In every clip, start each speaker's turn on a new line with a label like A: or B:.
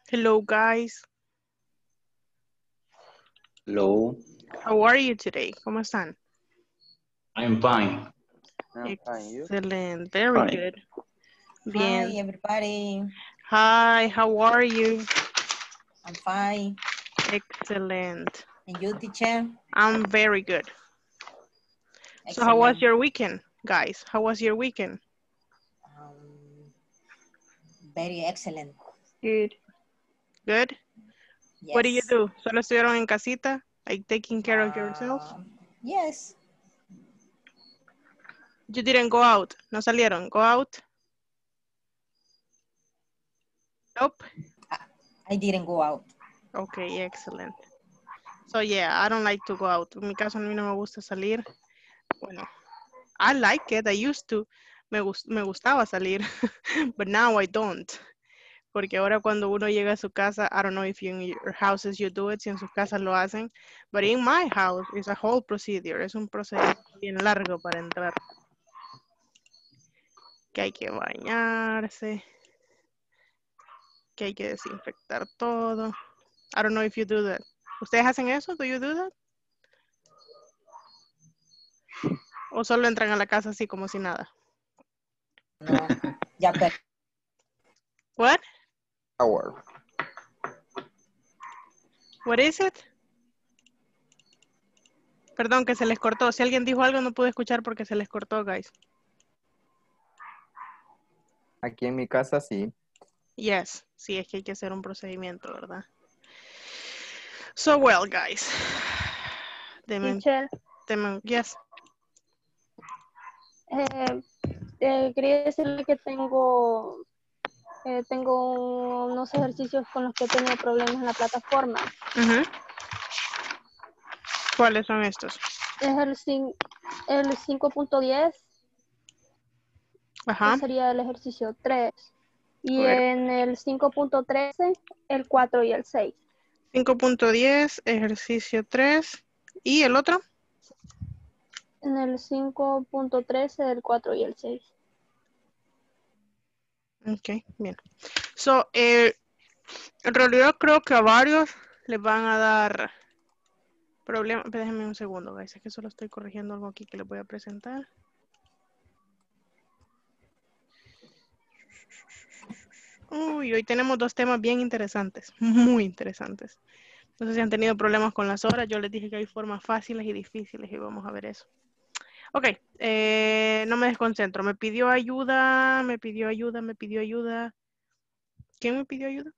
A: Hello, guys.
B: Hello,
A: How are you today? ¿Cómo están?
B: I'm fine.
C: I'm fine, you?
A: Excellent. Very
B: Fine.
A: good.
D: Hi,
A: Bien.
D: everybody.
A: Hi, how are you?
D: I'm fine.
A: Excellent.
D: And you, teacher?
A: I'm very good. So how was
D: Excellent.
A: your weekend, guys? How was your weekend?
D: Very excellent.
A: Good. Good?
D: Yes.
A: What do you do? ¿Solo estuvieron en casita? Like taking care of yourself?
D: Yes.
A: You didn't go out. ¿No salieron? Go out? Nope.
D: I didn't go out.
A: Okay, excellent. So yeah, I don't like to go out. En mi caso a mí no me gusta salir. Bueno, I like it. I used to. Me gustaba salir, but now I don't. Porque ahora cuando uno llega a su casa, I don't know if in your houses you do it, si en sus casas lo hacen, but in my house it's a whole procedure. Es un procedimiento bien largo para entrar. Que hay que bañarse, que hay que desinfectar todo. I don't know if you do that. ¿Ustedes hacen eso? Do you do that? ¿O solo entran a la casa así como si nada?
D: No. Ya, pero
A: What?
C: Hour.
A: What is it? Perdón, que se les cortó. Si alguien dijo algo, no pude escuchar porque se les cortó, guys.
C: Aquí en mi casa sí.
A: Yes, sí, es que hay que hacer un procedimiento, ¿verdad? So, well, guys.
E: Teacher,
A: Yes.
E: quería decirle que tengo unos ejercicios con los que he tenido problemas en la plataforma.
A: ¿Cuáles son estos?
E: Es el 5.10,
A: Ajá.
E: que sería el ejercicio 3. Y
A: A ver.
E: en el 5.13, el 4 y el 6.
A: 5.10, ejercicio 3. ¿Y el otro?
E: En el 5.13, el 4 y el 6.
A: Ok, bien. So, en realidad creo que a varios les van a dar problemas. Déjenme un segundo, guys. Es que solo estoy corrigiendo algo aquí que les voy a presentar. Uy, hoy tenemos dos temas bien interesantes, muy interesantes. No sé si han tenido problemas con las horas. Yo les dije que hay formas fáciles y difíciles y vamos a ver eso. Ok, no me desconcentro. Me pidió ayuda. ¿Quién me pidió ayuda?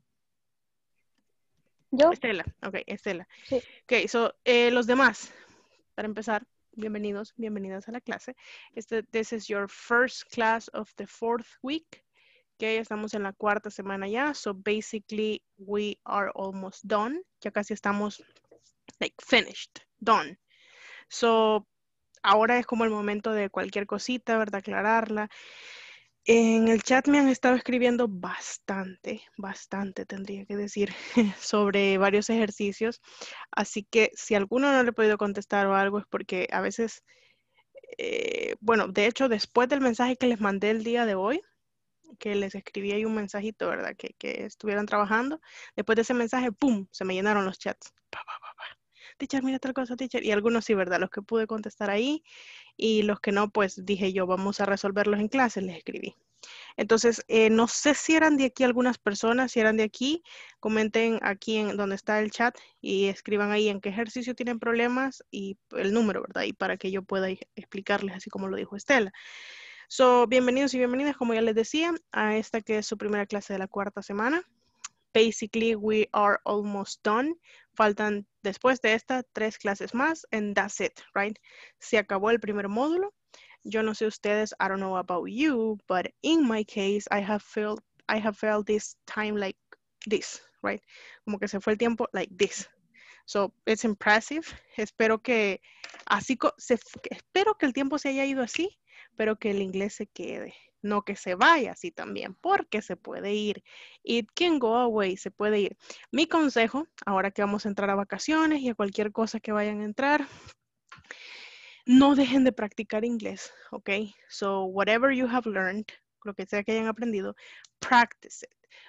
E: ¿Yo?
A: Estela. Ok, Estela.
E: Sí.
A: Ok, so, los demás, para empezar, bienvenidos, bienvenidas a la clase. This is your first class of the 4th week. Okay, estamos en la 4ª semana ya. So basically we are almost done. Ya casi estamos like finished, done. So ahora es como el momento de cualquier cosita, ¿verdad? Aclararla. En el chat me han estado escribiendo bastante tendría que decir, sobre varios ejercicios. Así que si alguno no le he podido contestar o algo es porque a veces, bueno, de hecho después del mensaje que les mandé el día de hoy, que les escribí ahí un mensajito, ¿verdad? Que estuvieran trabajando. Después de ese mensaje, ¡pum! Se me llenaron los chats. Teacher, mira tal cosa, teacher. Y algunos sí, ¿verdad? Los que pude contestar ahí y los que no, pues dije yo, vamos a resolverlos en clase, les escribí. Entonces, no sé si eran de aquí algunas personas, si eran de aquí, comenten aquí en donde está el chat y escriban ahí en qué ejercicio tienen problemas y el número, ¿verdad? Y para que yo pueda explicarles así como lo dijo Estela. So, bienvenidos y bienvenidas, como ya les decía, a esta que es su primera clase de la 4ª semana. Basically, we are almost done. Faltan después de esta 3 clases más, and that's it, right? Se acabó el primer módulo. Yo no sé ustedes, I don't know about you, but in my case, I have felt this time like this, right? Como que se fue el tiempo like this. So, it's impressive. Espero que espero que el tiempo se haya ido así, pero que el inglés se quede. No que se vaya así también, porque se puede ir. It can go away, se puede ir. Mi consejo, ahora que vamos a entrar a vacaciones y a cualquier cosa que vayan a entrar, no dejen de practicar inglés, ¿ok? So, whatever you have learned, lo que sea que hayan aprendido, practice it.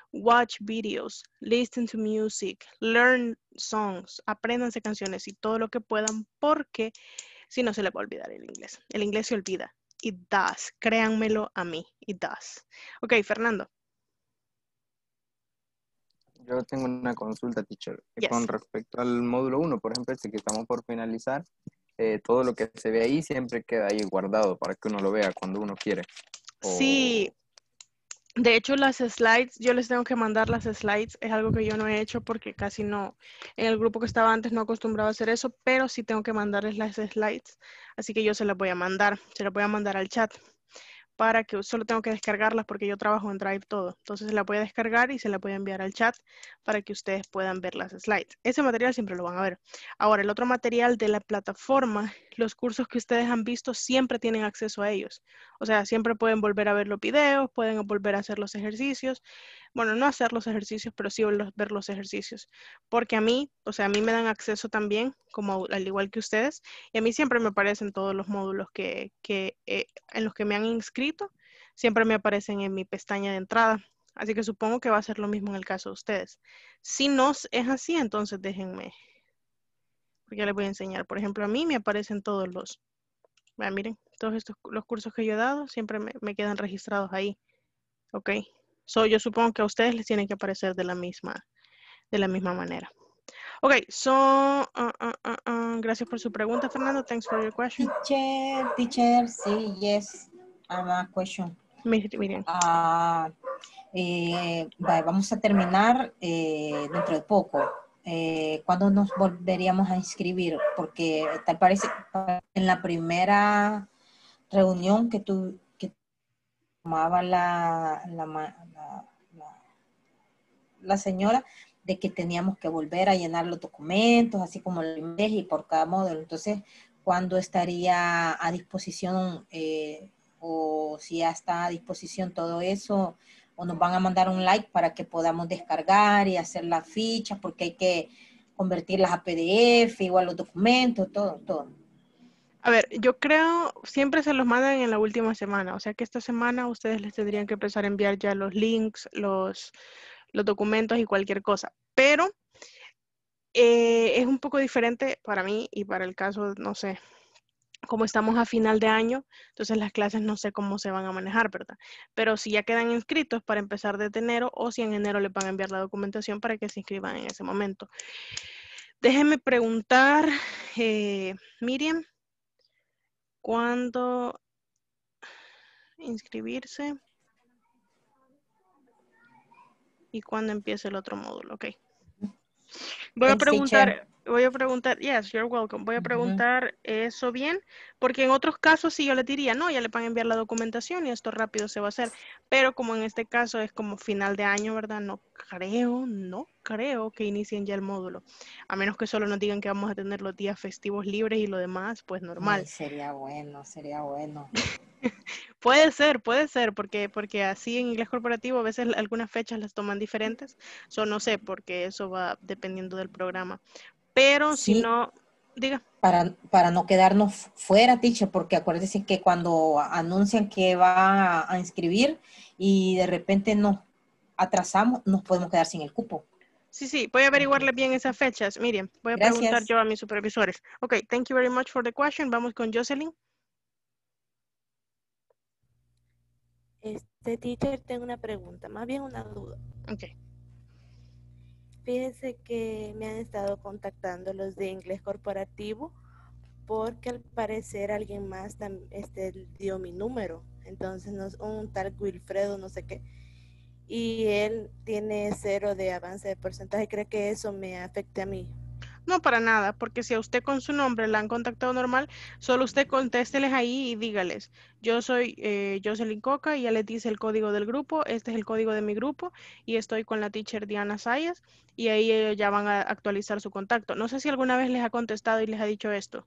A: watch videos, listen to music, learn songs, apréndanse canciones y todo lo que puedan porque si no se les va a olvidar el inglés. El inglés se olvida. It does. Créanmelo a mí. It does. Ok, Fernando.
C: Yo tengo una consulta, teacher.
A: Yes.
C: Con respecto al módulo 1, por ejemplo, este que estamos por finalizar, todo lo que se ve ahí siempre queda ahí guardado para que uno lo vea cuando uno quiere.
A: Sí. De hecho, las slides, yo les tengo que mandar las slides. Es algo que yo no he hecho porque casi no, en el grupo que estaba antes no acostumbraba a hacer eso, pero sí tengo que mandarles las slides. Así que yo se las voy a mandar. Se las voy a mandar al chat para que solo tengo que descargarlas porque yo trabajo en Drive todo. Entonces se la voy a descargar y se la voy a enviar al chat para que ustedes puedan ver las slides. Ese material siempre lo van a ver. Ahora, el otro material de la plataforma, los cursos que ustedes han visto siempre tienen acceso a ellos. O sea, siempre pueden volver a ver los videos, pueden volver a hacer los ejercicios. Bueno, no hacer los ejercicios, pero sí ver los ejercicios. Porque a mí, o sea, a mí me dan acceso también, como al igual que ustedes, y a mí siempre me aparecen todos los módulos en los que me han inscrito, siempre me aparecen en mi pestaña de entrada. Así que supongo que va a ser lo mismo en el caso de ustedes. Si no es así, entonces déjenme, porque les voy a enseñar. Por ejemplo, a mí me aparecen todos miren, todos los cursos que yo he dado siempre me quedan registrados ahí. Ok. Yo supongo que a ustedes les tienen que aparecer de la misma manera. Ok, gracias por su pregunta, Fernando. Thanks for your question.
D: Teacher, sí, yes. I have a question.
A: Miren.
D: Vamos a terminar dentro de poco. ¿Cuándo nos volveríamos a inscribir? Porque tal parece en la primera reunión que tomaba la señora, de que teníamos que volver a llenar los documentos, así como el mes y por cada módulo. Entonces, ¿cuándo estaría a disposición o si ya está a disposición todo eso? O nos van a mandar un like para que podamos descargar y hacer las fichas, porque hay que convertirlas a PDF, igual los documentos, todo.
A: A ver, yo creo, siempre se los mandan en la última semana, o sea que esta semana ustedes les tendrían que empezar a enviar ya los links, los documentos y cualquier cosa. Pero es un poco diferente para mí y para el caso, no sé, como estamos a final de año, entonces las clases no sé cómo se van a manejar, ¿verdad? Pero si ya quedan inscritos para empezar desde enero o si en enero les van a enviar la documentación para que se inscriban en ese momento. Déjenme preguntar, Miriam, ¿cuándo inscribirse? ¿Y cuándo empieza el otro módulo? Ok. Voy a preguntar, yes, you're welcome. Voy a preguntar eso bien, porque en otros casos sí yo les diría, no, ya le van a enviar la documentación y esto rápido se va a hacer. Pero como en este caso es como final de año, ¿verdad? No creo que inicien ya el módulo. A menos que solo nos digan que vamos a tener los días festivos libres y lo demás, pues normal.
D: Ay, sería bueno.
A: Puede ser, porque así en inglés corporativo a veces algunas fechas las toman diferentes. No sé, porque eso va dependiendo del programa. Pero
D: Sí,
A: si no, diga.
D: para no quedarnos fuera, teacher, porque acuérdense que cuando anuncian que va a inscribir y de repente nos atrasamos, nos podemos quedar sin el cupo.
A: Sí, voy a averiguarle bien esas fechas. Miren, voy a preguntar yo a mis supervisores. Ok, thank you very much for the question. Vamos con Jocelyn.
F: Teacher, tengo una pregunta, más bien una duda.
A: Ok.
F: Fíjense que me han estado contactando los de inglés corporativo porque al parecer alguien más dio mi número. Entonces, un tal Wilfredo, no sé qué. Y él tiene 0 de avance de porcentaje. ¿Cree que eso me afecte a mí?
A: No, para nada, porque si a usted con su nombre la han contactado normal, solo usted contésteles ahí y dígales, yo soy Jocelyn Coca y ya les dice el código del grupo, este es el código de mi grupo y estoy con la teacher Diana Sayas y ahí ellos ya van a actualizar su contacto. No sé si alguna vez les ha contestado y les ha dicho esto.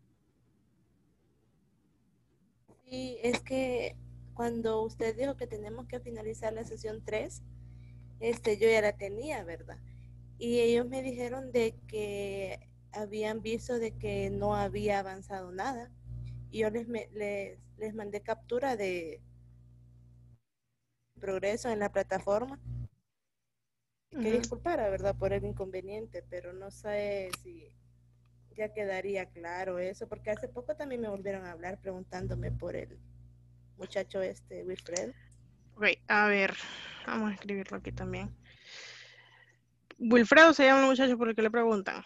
F: Sí, es que cuando usted dijo que tenemos que finalizar la sesión 3, yo ya la tenía, ¿verdad? Y ellos me dijeron de que habían visto de que no había avanzado nada. Y yo les mandé captura de progreso en la plataforma. que disculpara, ¿verdad? Por el inconveniente, pero no sé si ya quedaría claro eso, porque hace poco también me volvieron a hablar preguntándome por el muchacho Wilfred.
A: Ok, a ver, vamos a escribirlo aquí también. Wilfredo se llama el muchacho por el que le preguntan.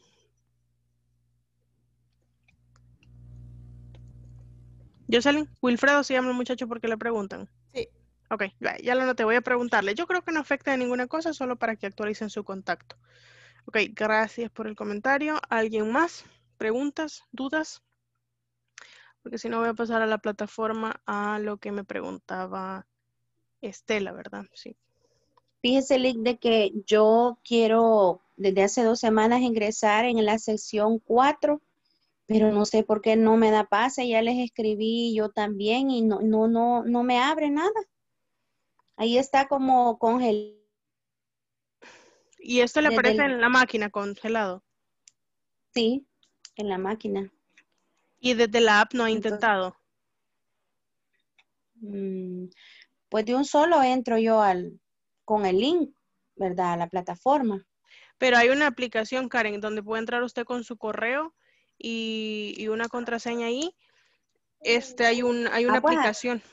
A: Jocelyn, Wilfredo se llama el muchacho porque le preguntan.
F: Sí.
A: Ok, ya lo noté, voy a preguntarle. Yo creo que no afecta a ninguna cosa, solo para que actualicen su contacto. Ok, gracias por el comentario. ¿Alguien más? ¿Preguntas? ¿Dudas? Porque si no voy a pasar a la plataforma a lo que me preguntaba Estela, ¿verdad? Sí.
G: Fíjese, Lick, de que yo quiero desde hace 2 semanas ingresar en la sección 4, pero no sé por qué no me da pase. Ya les escribí yo también y no me abre nada. Ahí está como congelado.
A: ¿Y esto le aparece en la máquina congelado?
G: Sí, en la máquina.
A: ¿Y desde la app no ha intentado?
G: Pues de un solo entro yo con el link, ¿verdad? A la plataforma.
A: Pero hay una aplicación, Karen, donde puede entrar usted con su correo y una contraseña ahí. Hay una aplicación.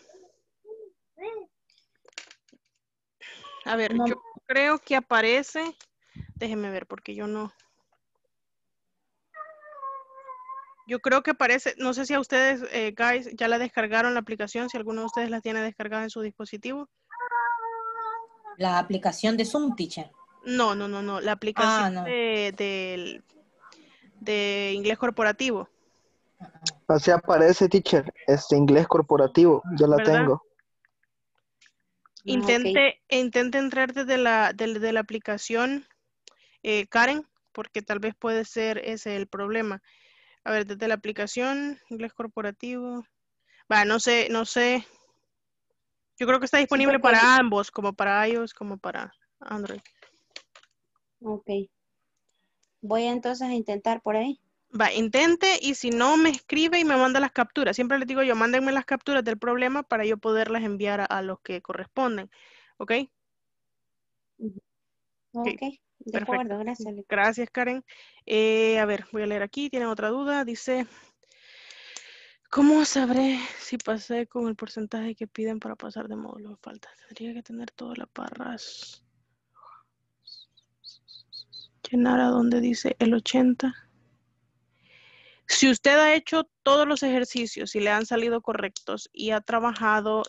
A: A ver,
G: No.
A: yo creo que aparece. Déjenme ver, porque yo no. Yo creo que aparece, no sé si a ustedes, guys, ya la descargaron la aplicación, si alguno de ustedes la tiene descargada en su dispositivo.
D: La aplicación de Zoom, teacher.
A: No, la aplicación
D: no.
A: de inglés corporativo.
H: Así aparece, teacher, inglés corporativo, yo la
A: ¿Verdad?
H: tengo.
A: Intente entrar desde la aplicación, Karen, porque tal vez puede ser ese el problema. A ver, desde la aplicación, inglés corporativo. No sé. Yo creo que está disponible para ambos, como para iOS, como para Android.
G: Ok. Voy entonces a intentar por ahí.
A: Intente y si no me escribe y me manda las capturas. Siempre les digo yo, mándenme las capturas del problema para yo poderlas enviar a los que corresponden. ¿Ok?
G: Ok, de acuerdo, gracias.
A: Gracias, Karen. A ver, voy a leer aquí. ¿Tienen otra duda? Dice, ¿cómo sabré si pasé con el porcentaje que piden para pasar de módulo de falta? Tendría que tener todas las barras. Llenar a donde dice el 80. Si usted ha hecho todos los ejercicios y le han salido correctos y ha trabajado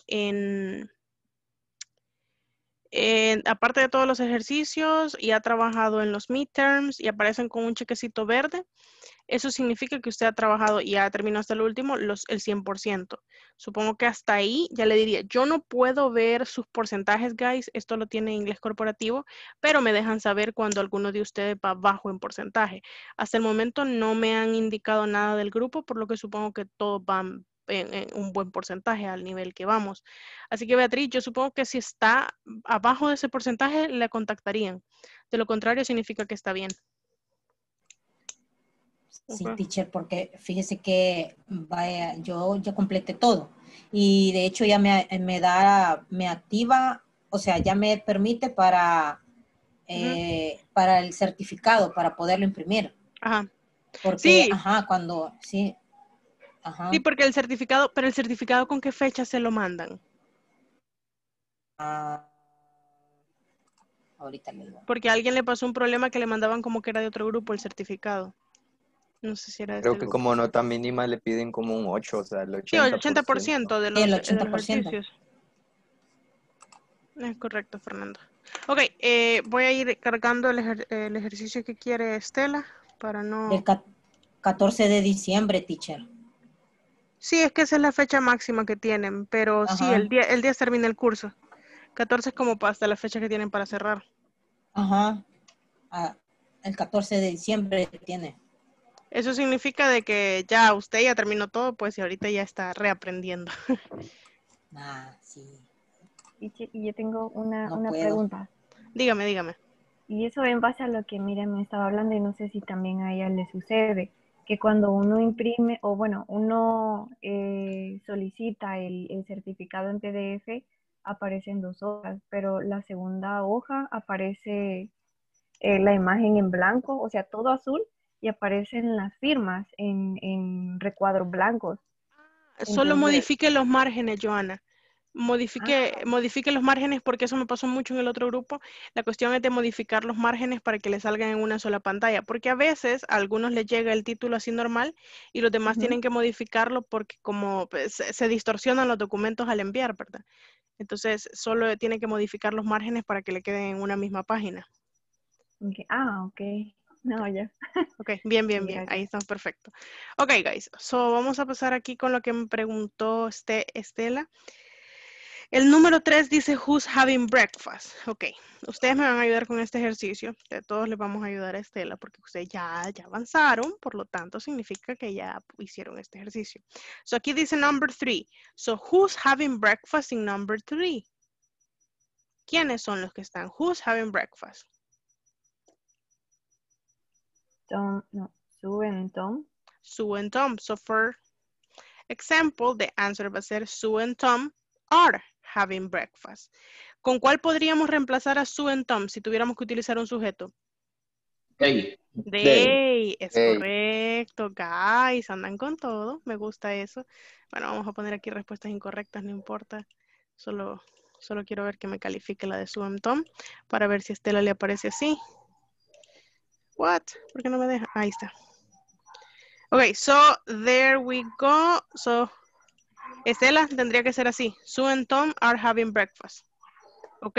A: aparte de todos los ejercicios y ha trabajado en los midterms y aparecen con un chequecito verde, eso significa que usted ha trabajado y ha terminado hasta el último el 100%. Supongo que hasta ahí ya le diría, yo no puedo ver sus porcentajes, guys, esto lo tiene en inglés corporativo, pero me dejan saber cuando alguno de ustedes va bajo en porcentaje. Hasta el momento no me han indicado nada del grupo, por lo que supongo que todos van en un buen porcentaje al nivel que vamos. Así que Beatriz, yo supongo que si está abajo de ese porcentaje, le contactarían. De lo contrario, significa que está bien.
D: Sí, teacher, porque fíjese que yo ya completé todo y de hecho ya me activa, o sea, ya me permite para el certificado, para poderlo imprimir.
A: Ajá.
D: Porque,
A: sí.
D: Cuando, sí. Ajá.
A: Sí, porque el certificado, ¿con qué fecha se lo mandan?
D: Ahorita le digo.
A: Porque a alguien le pasó un problema que le mandaban como que era de otro grupo el certificado. No sé si era de
C: Creo
A: este
C: que
A: grupo.
C: como nota mínima le piden como un 8, o sea, el 80%.
A: Sí, el 80% de los,
D: el 80%.
A: De los ejercicios. Es correcto, Fernando. Ok, voy a ir cargando el ejercicio que quiere Estela para no...
D: Del 14 de diciembre, teacher.
A: Sí, es que esa es la fecha máxima que tienen, pero
D: Ajá.
A: sí, el día termina el curso. 14 es como hasta la fecha que tienen para cerrar.
D: Ajá. El 14 de diciembre tiene.
A: Eso significa de que ya usted ya terminó todo, pues, y ahorita ya está reaprendiendo.
D: Sí.
E: Y yo tengo una
D: puedo.
E: pregunta.
A: Dígame.
E: Y eso en base a lo que Miriam me estaba hablando, y no sé si también a ella le sucede, que cuando uno imprime, o bueno, uno solicita el certificado en PDF, aparecen 2 hojas, pero la segunda hoja aparece la imagen en blanco, o sea, todo azul, y aparecen las firmas en recuadros blancos.
A: Solo
E: Entonces,
A: modifique los márgenes, Joana. Modifique los márgenes porque eso me pasó mucho en el otro grupo. La cuestión es de modificar los márgenes para que le salgan en una sola pantalla, porque a veces a algunos les llega el título así normal y los demás tienen que modificarlo porque como pues, se distorsionan los documentos al enviar, ¿verdad? Entonces solo tiene que modificar los márgenes para que le queden en una misma página.
E: ok. No, ya.
A: Ok, bien.
E: Mira,
A: Ahí está, perfecto. Ok, guys. So, vamos a pasar aquí con lo que me preguntó Estela. El número 3 dice, who's having breakfast? Ok, ustedes me van a ayudar con este ejercicio. De todos les vamos a ayudar a Estela porque ustedes ya avanzaron, por lo tanto significa que ya hicieron este ejercicio. So, aquí dice number 3. So, who's having breakfast in number 3? ¿Quiénes son los que están? Who's having breakfast?
E: Sue and Tom.
A: Sue and Tom. So, for example, the answer va a ser Sue and Tom are having breakfast. ¿Con cuál podríamos reemplazar a Sue and Tom si tuviéramos que utilizar un sujeto?
B: They.
A: They, es correcto, guys, andan con todo, me gusta eso. Bueno, vamos a poner aquí respuestas incorrectas, no importa. Solo quiero ver que me califique la de Sue and Tom para ver si a Estela le aparece así. What? ¿Por qué no me deja? Ahí está. Ok, so there we go. So, Estela, tendría que ser así. Sue and Tom are having breakfast. ¿Ok?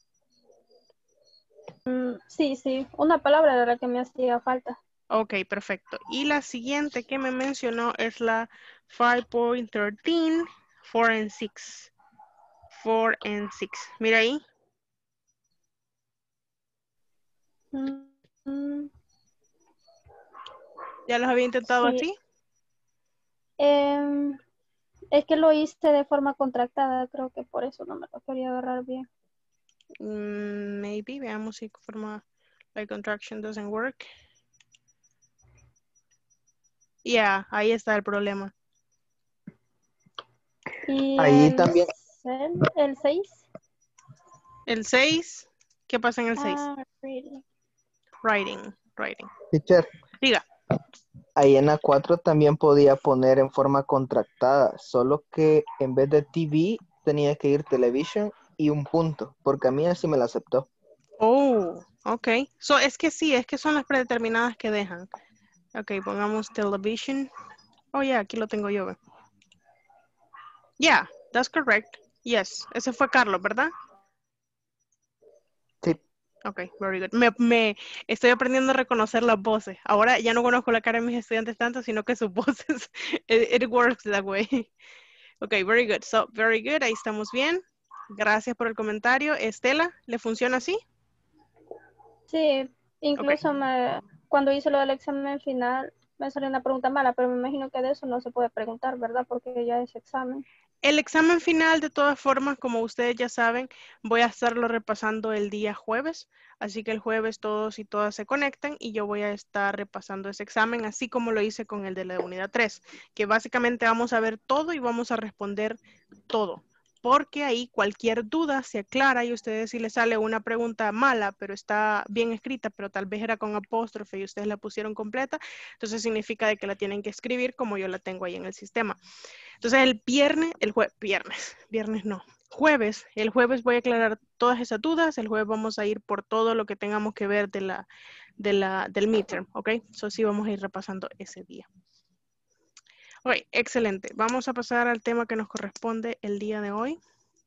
I: Sí, una palabra de la que me hacía falta.
A: Ok, perfecto. Y la siguiente que me mencionó es la 5.13, 4 and 6. 4 and 6. Mira ahí. ¿Ya los había intentado
I: Sí.
A: así?
I: Es que lo hice de forma contractada, creo que por eso no me lo quería agarrar bien.
A: Maybe, veamos si forma like contraction doesn't work. Yeah, ahí está el problema.
I: Y
H: Ahí también.
I: el 6.
A: El 6, ¿qué pasa en el 6? Writing.
H: Teacher,
A: Diga.
H: ahí en la 4 también podía poner en forma contractada, solo que en vez de TV tenía que ir television y un punto, porque a mí así me la aceptó.
A: Oh, ok. So, es que sí, es que son las predeterminadas que dejan. Ok, pongamos television. Oh, yeah, aquí lo tengo yo. Yeah, that's correct. Yes, ese fue Carlos, ¿verdad?
H: Sí.
A: Ok, very good. Me estoy aprendiendo a reconocer las voces. Ahora ya no conozco la cara de mis estudiantes tanto, sino que sus voces. It works that way. Ok, very good. So, very good. Ahí estamos bien. Gracias por el comentario. Estela, ¿le funciona así?
I: Sí, incluso cuando hice lo del examen final me salió una pregunta mala, pero me imagino que de eso no se puede preguntar, ¿verdad? Porque ya es examen.
A: El examen final, de todas formas, como ustedes ya saben, voy a estarlo repasando el día jueves. Así que el jueves todos y todas se conectan y yo voy a estar repasando ese examen, así como lo hice con el de la unidad 3, que básicamente vamos a ver todo y vamos a responder todo. Porque ahí cualquier duda se aclara y a ustedes si les sale una pregunta mala, pero está bien escrita, pero tal vez era con apóstrofe y ustedes la pusieron completa, entonces significa de que la tienen que escribir como yo la tengo ahí en el sistema. Entonces el jueves voy a aclarar todas esas dudas, el jueves vamos a ir por todo lo que tengamos que ver del midterm, ¿ok? So sí vamos a ir repasando ese día. Ok, excelente. Vamos a pasar al tema que nos corresponde el día de hoy.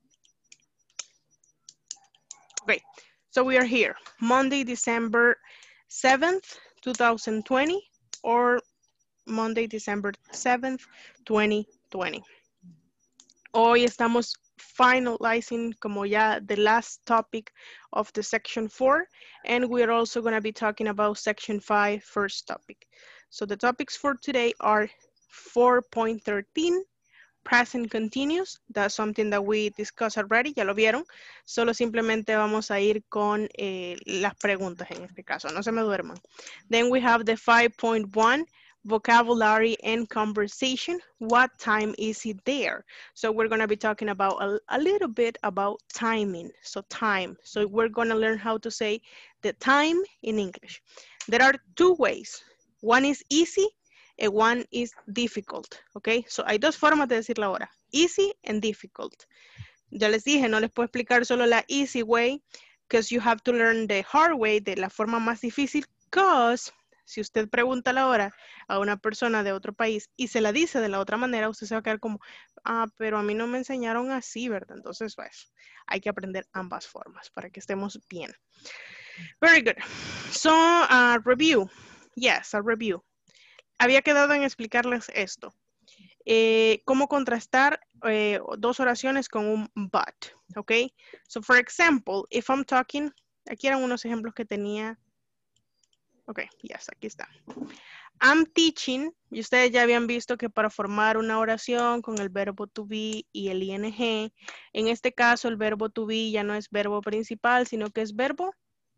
A: Ok, so we are here. Monday, December 7th, 2020 or Monday, December 7th, 2020. Hoy estamos finalizing como ya the last topic of the section 4, and we're also going to be talking about section 5 first topic. So the topics for today are 4.13, present continuous. That's something that we discussed already, ya lo vieron. Solo simplemente vamos a ir con las preguntas en este caso, no se me duerman. Then we have the 5.1, vocabulary and conversation. What time is it there? So we're going to be talking about a little bit about timing. So time. So we're going to learn how to say the time in English. There are two ways. One is easy and one is difficult. Okay, so hay dos formas de decir la hora. Easy and difficult. Ya les dije, no les puedo explicar solo la easy way because you have to learn the hard way, de la forma más difícil, because si usted pregunta la hora a una persona de otro país y se la dice de la otra manera, usted se va a quedar como, pero a mí no me enseñaron así, ¿verdad? Entonces, pues, hay que aprender ambas formas para que estemos bien. Very good. So, review. Yes, a review. Había quedado en explicarles esto. Cómo contrastar dos oraciones con un but, ¿ok? So, for example, if I'm talking, aquí eran unos ejemplos que tenía. Ok, yes, aquí está. I'm teaching, y ustedes ya habían visto que para formar una oración con el verbo to be y el ing, en este caso el verbo to be ya no es verbo principal, sino que es verbo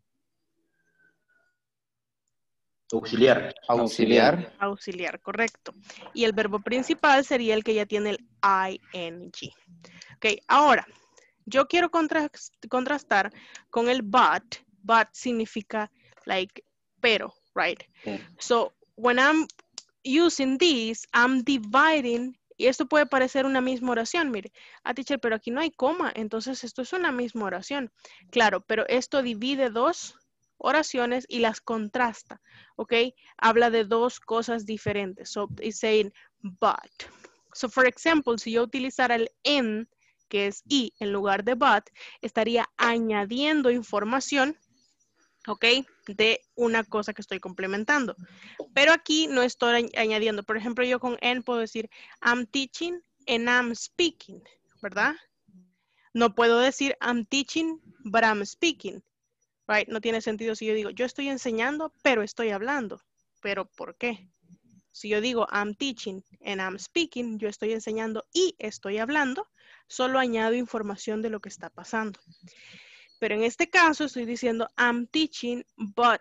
B: Auxiliar.
C: Auxiliar.
A: auxiliar, correcto. Y el verbo principal sería el que ya tiene el ing. Ok, ahora, yo quiero contrastar con el but. But significa like, pero, right? So, when I'm using this, I'm dividing, y esto puede parecer una misma oración, mire, teacher, pero aquí no hay coma, entonces esto es una misma oración. Claro, pero esto divide dos oraciones y las contrasta, ¿ok? Habla de dos cosas diferentes. So, it's saying but. So, for example, si yo utilizara el en, que es y, en lugar de but, estaría añadiendo información, ¿ok? De una cosa que estoy complementando. Pero aquí no estoy añadiendo. Por ejemplo, yo con en puedo decir I'm teaching and I'm speaking, ¿verdad? No puedo decir I'm teaching but I'm speaking, right? No tiene sentido si yo digo yo estoy enseñando pero estoy hablando. ¿Pero por qué? Si yo digo I'm teaching and I'm speaking, yo estoy enseñando y estoy hablando, solo añado información de lo que está pasando. Pero en este caso estoy diciendo I'm teaching, but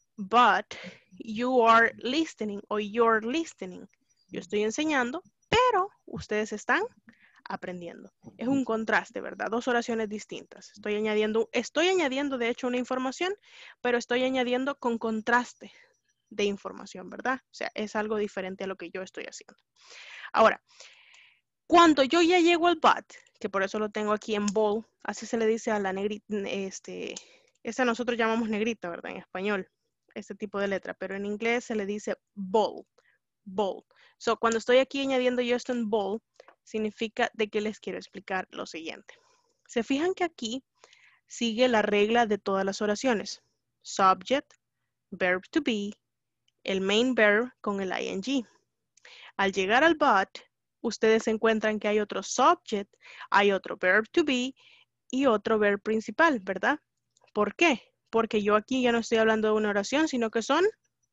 A: you are listening o you're listening. Yo estoy enseñando, pero ustedes están aprendiendo. Es un contraste, ¿verdad? Dos oraciones distintas. Estoy añadiendo de hecho una información, pero estoy añadiendo con contraste de información, ¿verdad? O sea, es algo diferente a lo que yo estoy haciendo. Ahora, cuando yo ya llego al but, que por eso lo tengo aquí en bold, así se le dice a la negrita, esta nosotros llamamos negrita, ¿verdad? En español, este tipo de letra, pero en inglés se le dice bold, bold. So, cuando estoy aquí añadiendo yo esto en bold, significa de que les quiero explicar lo siguiente. Se fijan que aquí sigue la regla de todas las oraciones. Subject, verb to be, el main verb con el ing. Al llegar al but, ustedes encuentran que hay otro subject, hay otro verb to be y otro verb principal, ¿verdad? ¿Por qué? Porque yo aquí ya no estoy hablando de una oración, sino que son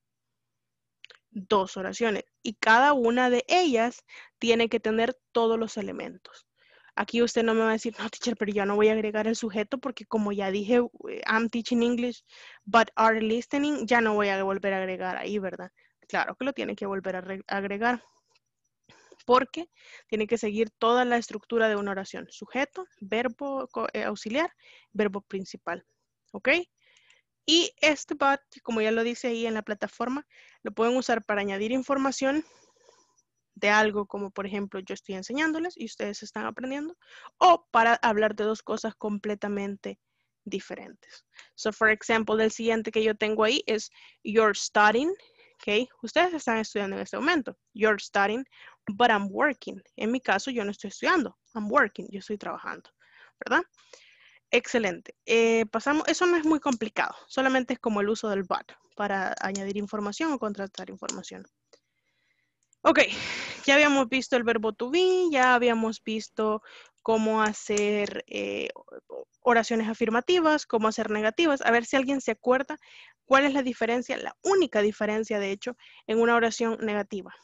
A: dos oraciones. Y cada una de ellas tiene que tener todos los elementos. Aquí usted no me va a decir, no, teacher, pero ya no voy a agregar el sujeto porque como ya dije, I'm teaching English, but are listening, ya no voy a volver a agregar ahí, ¿verdad? Claro que lo tiene que volver a agregar. Porque tiene que seguir toda la estructura de una oración. Sujeto, verbo auxiliar, verbo principal. ¿Ok? Y este but, como ya lo dice ahí en la plataforma, lo pueden usar para añadir información de algo como, por ejemplo, yo estoy enseñándoles y ustedes están aprendiendo, o para hablar de dos cosas completamente diferentes. So, for example, el siguiente que yo tengo ahí es you're studying. Okay. Ustedes están estudiando en este momento. You're studying, but I'm working. En mi caso, yo no estoy estudiando. I'm working. Yo estoy trabajando. ¿Verdad? Excelente. Pasamos. Eso no es muy complicado. Solamente es como el uso del but para añadir información o contrastar información. Ok. Ya habíamos visto el verbo to be. Ya habíamos visto cómo hacer oraciones afirmativas, cómo hacer negativas. A ver si alguien se acuerda cuál es la diferencia, la única diferencia, de hecho, en una oración negativa.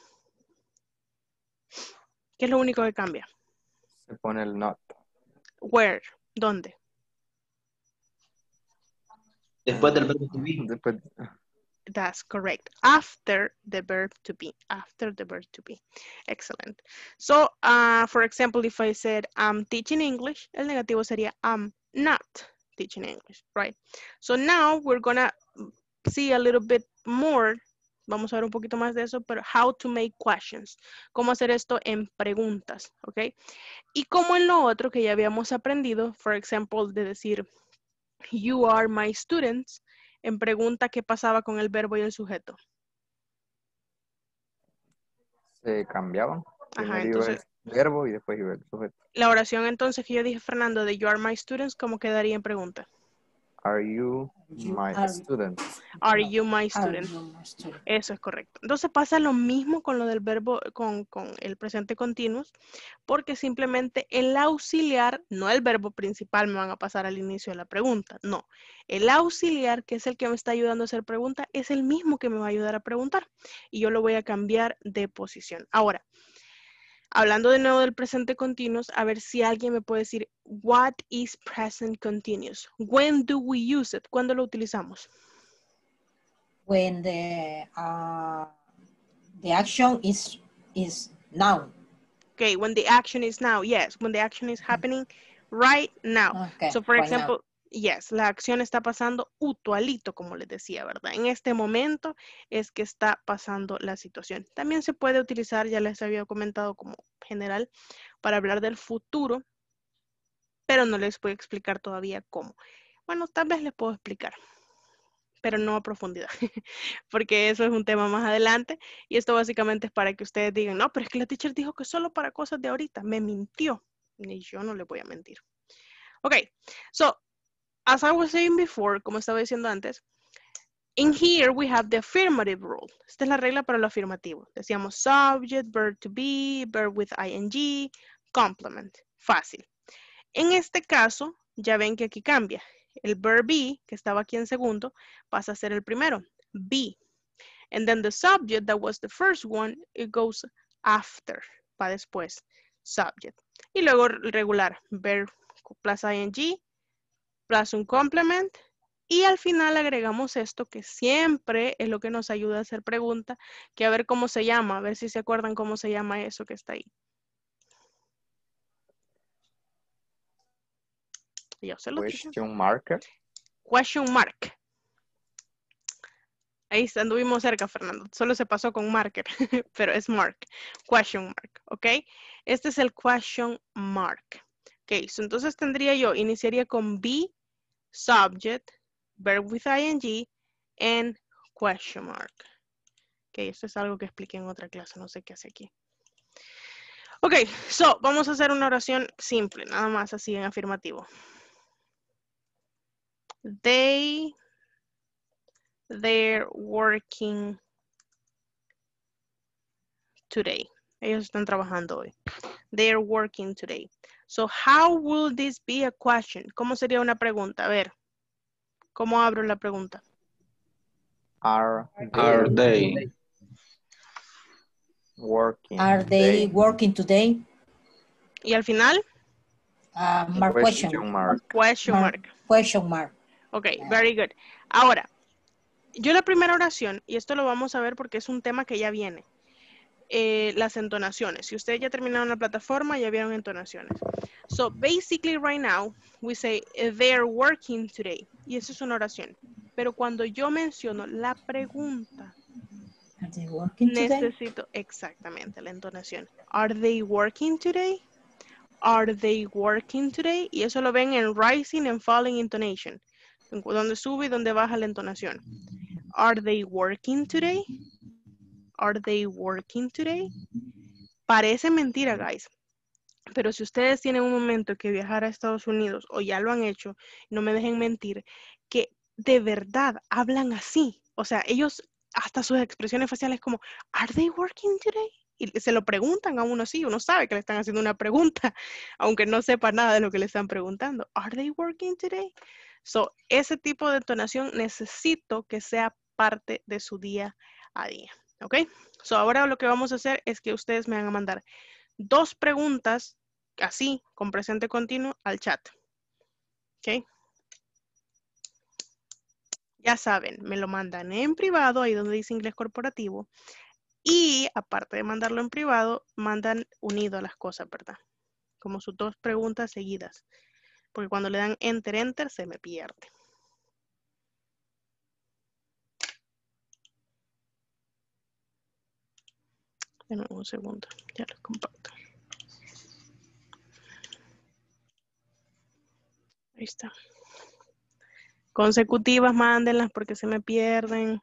A: ¿Qué es lo único que cambia?
C: Se pone el not.
A: Where, ¿dónde?
B: Después del verbo to be.
A: That's correct. After the verb to be. After the verb to be. Excellent. So, for example, if I said I'm teaching English, el negativo sería I'm not teaching English, right? So now we're gonna see a little bit more. Vamos a ver un poquito más de eso, pero how to make questions. Cómo hacer esto en preguntas, ¿ok? Y como en lo otro que ya habíamos aprendido, for example, de decir you are my students, en pregunta, ¿qué pasaba con el verbo y el sujeto?
C: Se cambiaban.
A: Ajá,
C: Primero iba el verbo y después iba el sujeto.
A: La oración entonces que yo dije, Fernando, de you are my students, ¿cómo quedaría en pregunta?
C: Are you my student?
A: Are you my student? Eso es correcto. Entonces pasa lo mismo con lo del verbo, con el presente continuo, porque simplemente el auxiliar, no el verbo principal me van a pasar al inicio de la pregunta, no. El auxiliar, que es el que me está ayudando a hacer pregunta, es el mismo que me va a ayudar a preguntar. Y yo lo voy a cambiar de posición. Ahora, hablando de nuevo del presente continuo, a ver si alguien me puede decir, what is present continuous? When do we use it? ¿Cuándo lo utilizamos?
D: When the action is now.
A: Okay, when the action is now, yes. When the action is happening right now.
D: Okay,
A: So, for
D: right
A: example,
D: now.
A: yes, la acción está pasando utualito, como les decía, ¿verdad? En este momento es que está pasando la situación. También se puede utilizar, ya les había comentado como general, para hablar del futuro, pero no les voy a explicar todavía cómo. Bueno, tal vez les puedo explicar, pero no a profundidad, porque eso es un tema más adelante, y esto básicamente es para que ustedes digan, no, pero es que la teacher dijo que solo para cosas de ahorita, me mintió, y yo no le voy a mentir. Ok, so, as I was saying before, como estaba diciendo antes, in here we have the affirmative rule. Esta es la regla para lo afirmativo. Decíamos subject, verb to be, verb with ing, complement. Fácil. En este caso, ya ven que aquí cambia. El verb be, que estaba aquí en segundo, pasa a ser el primero, be. And then the subject, that was the first one, it goes after, va después, subject. Y luego regular, verb plus ing, plus un complement, y al final agregamos esto que siempre es lo que nos ayuda a hacer pregunta, que a ver cómo se llama, a ver si se acuerdan cómo se llama eso que está ahí. Yo se lo dije.
C: Question marker.
A: Question mark. Ahí anduvimos cerca, Fernando. Solo se pasó con marker, pero es mark. Question mark, ¿ok? Este es el question mark. Ok, so entonces tendría yo, iniciaría con be, subject, verb with ing, and question mark. Ok, esto es algo que expliqué en otra clase, no sé qué hace aquí. Ok, so, vamos a hacer una oración simple, nada más así en afirmativo. They're working today. Ellos están trabajando hoy. They're working today. So, how will this be a question? ¿Cómo sería una pregunta? A ver, ¿cómo abro la pregunta?
C: Are
B: they
C: working?
D: Are they working today?
A: ¿Y al final?
D: Question mark.
A: Question mark.
D: Question mark.
A: Ok, very good. Ahora, yo la primera oración, y esto lo vamos a ver porque es un tema que ya viene, las entonaciones. Si ustedes ya terminaron la plataforma, ya vieron entonaciones. So, basically right now, we say, they're working today. Y eso es una oración. Pero cuando yo menciono la pregunta,
D: Are they working today?
A: necesito exactamente la entonación. Are they working today? Are they working today? Y eso lo ven en rising and falling intonation. Donde sube y donde baja la entonación. Are they working today? Are they working today? Parece mentira, guys. Pero si ustedes tienen un momento que viajar a Estados Unidos o ya lo han hecho, no me dejen mentir, que de verdad hablan así. O sea, ellos hasta sus expresiones faciales como, ¿Are they working today? Y se lo preguntan a uno así, uno sabe que le están haciendo una pregunta, aunque no sepa nada de lo que le están preguntando. ¿Are they working today? So, ese tipo de entonación necesito que sea parte de su día a día. ¿Ok? So, ahora lo que vamos a hacer es que ustedes me van a mandar 2 preguntas, así, con presente continuo, al chat. ¿Ok? Ya saben, me lo mandan en privado, ahí donde dice inglés corporativo. Y aparte de mandarlo en privado, mandan unido a las cosas, ¿verdad? Como sus 2 preguntas seguidas. Porque cuando le dan enter, enter, se me pierde. Denme un segundo, ya lo comparto. Ahí está. Consecutivas, mándenlas porque se me pierden.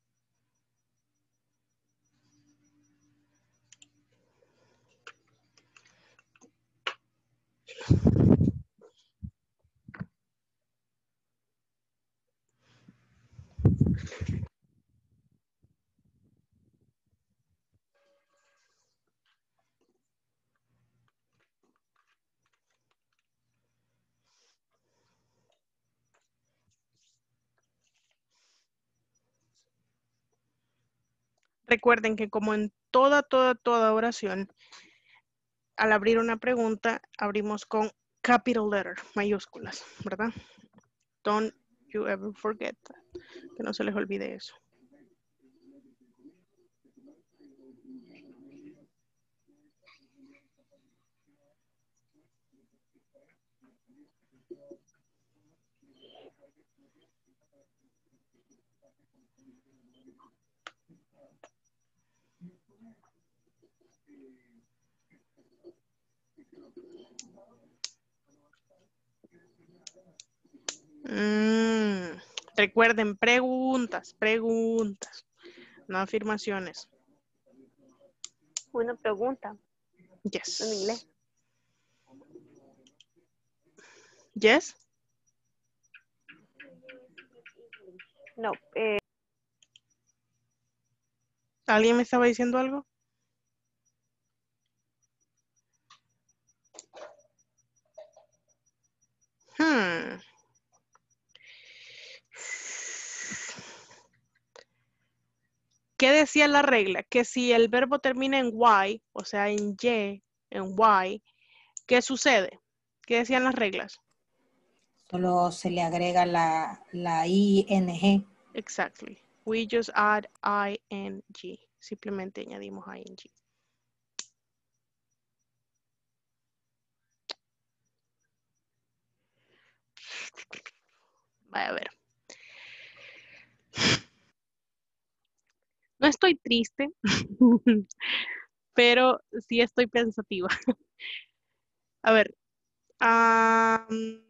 A: Recuerden que como en toda oración, al abrir una pregunta, abrimos con capital letter, mayúsculas, ¿verdad? Don't you ever forget that. Que no se les olvide eso. Recuerden, preguntas, no afirmaciones.
I: Una pregunta
A: Yes.
I: en inglés.
A: Yes.
I: No,
A: ¿Alguien me estaba diciendo algo? ¿Qué decía la regla? Que si el verbo termina en Y, o sea, en Y, en Y, ¿qué sucede? ¿Qué decían las reglas?
D: Solo se le agrega la ing.
A: Exactly. We just add ing. Simplemente añadimos ing. Vaya a ver. No estoy triste, pero sí estoy pensativa. A ver. A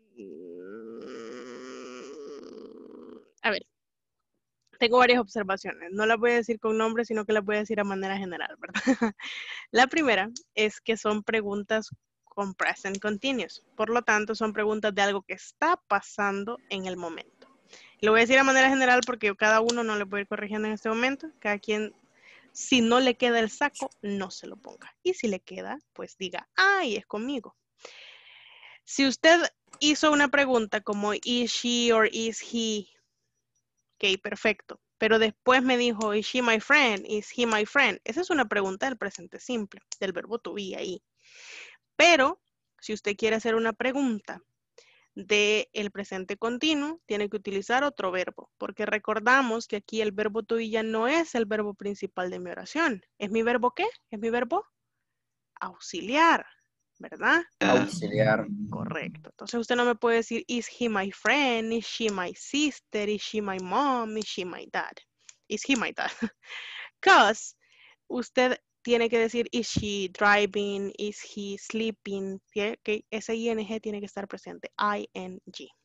A: ver. Tengo varias observaciones. No las voy a decir con nombre, sino que las voy a decir a manera general, ¿verdad? La primera es que son preguntas con present continuous. Por lo tanto, son preguntas de algo que está pasando en el momento. Lo voy a decir a manera general porque cada uno no le voy a ir corrigiendo en este momento. Cada quien, si no le queda el saco, no se lo ponga. Y si le queda, pues diga, ¡ay, es conmigo! Si usted hizo una pregunta como is she or is he, ok, perfecto. Pero después me dijo, is she my friend? Is he my friend? Esa es una pregunta del presente simple, del verbo to be ahí. Pero si usted quiere hacer una pregunta del presente continuo, tiene que utilizar otro verbo, porque recordamos que aquí el verbo to be ya no es el verbo principal de mi oración. ¿Es mi verbo qué? Es mi verbo auxiliar, ¿verdad?
C: Auxiliar.
A: Correcto. Entonces usted no me puede decir, is he my friend? Is she my sister? Is she my mom? Is she my dad? Is he my dad? Because usted tiene que decir, is she driving? Is he sleeping? Okay. Ese ing tiene que estar presente, ing.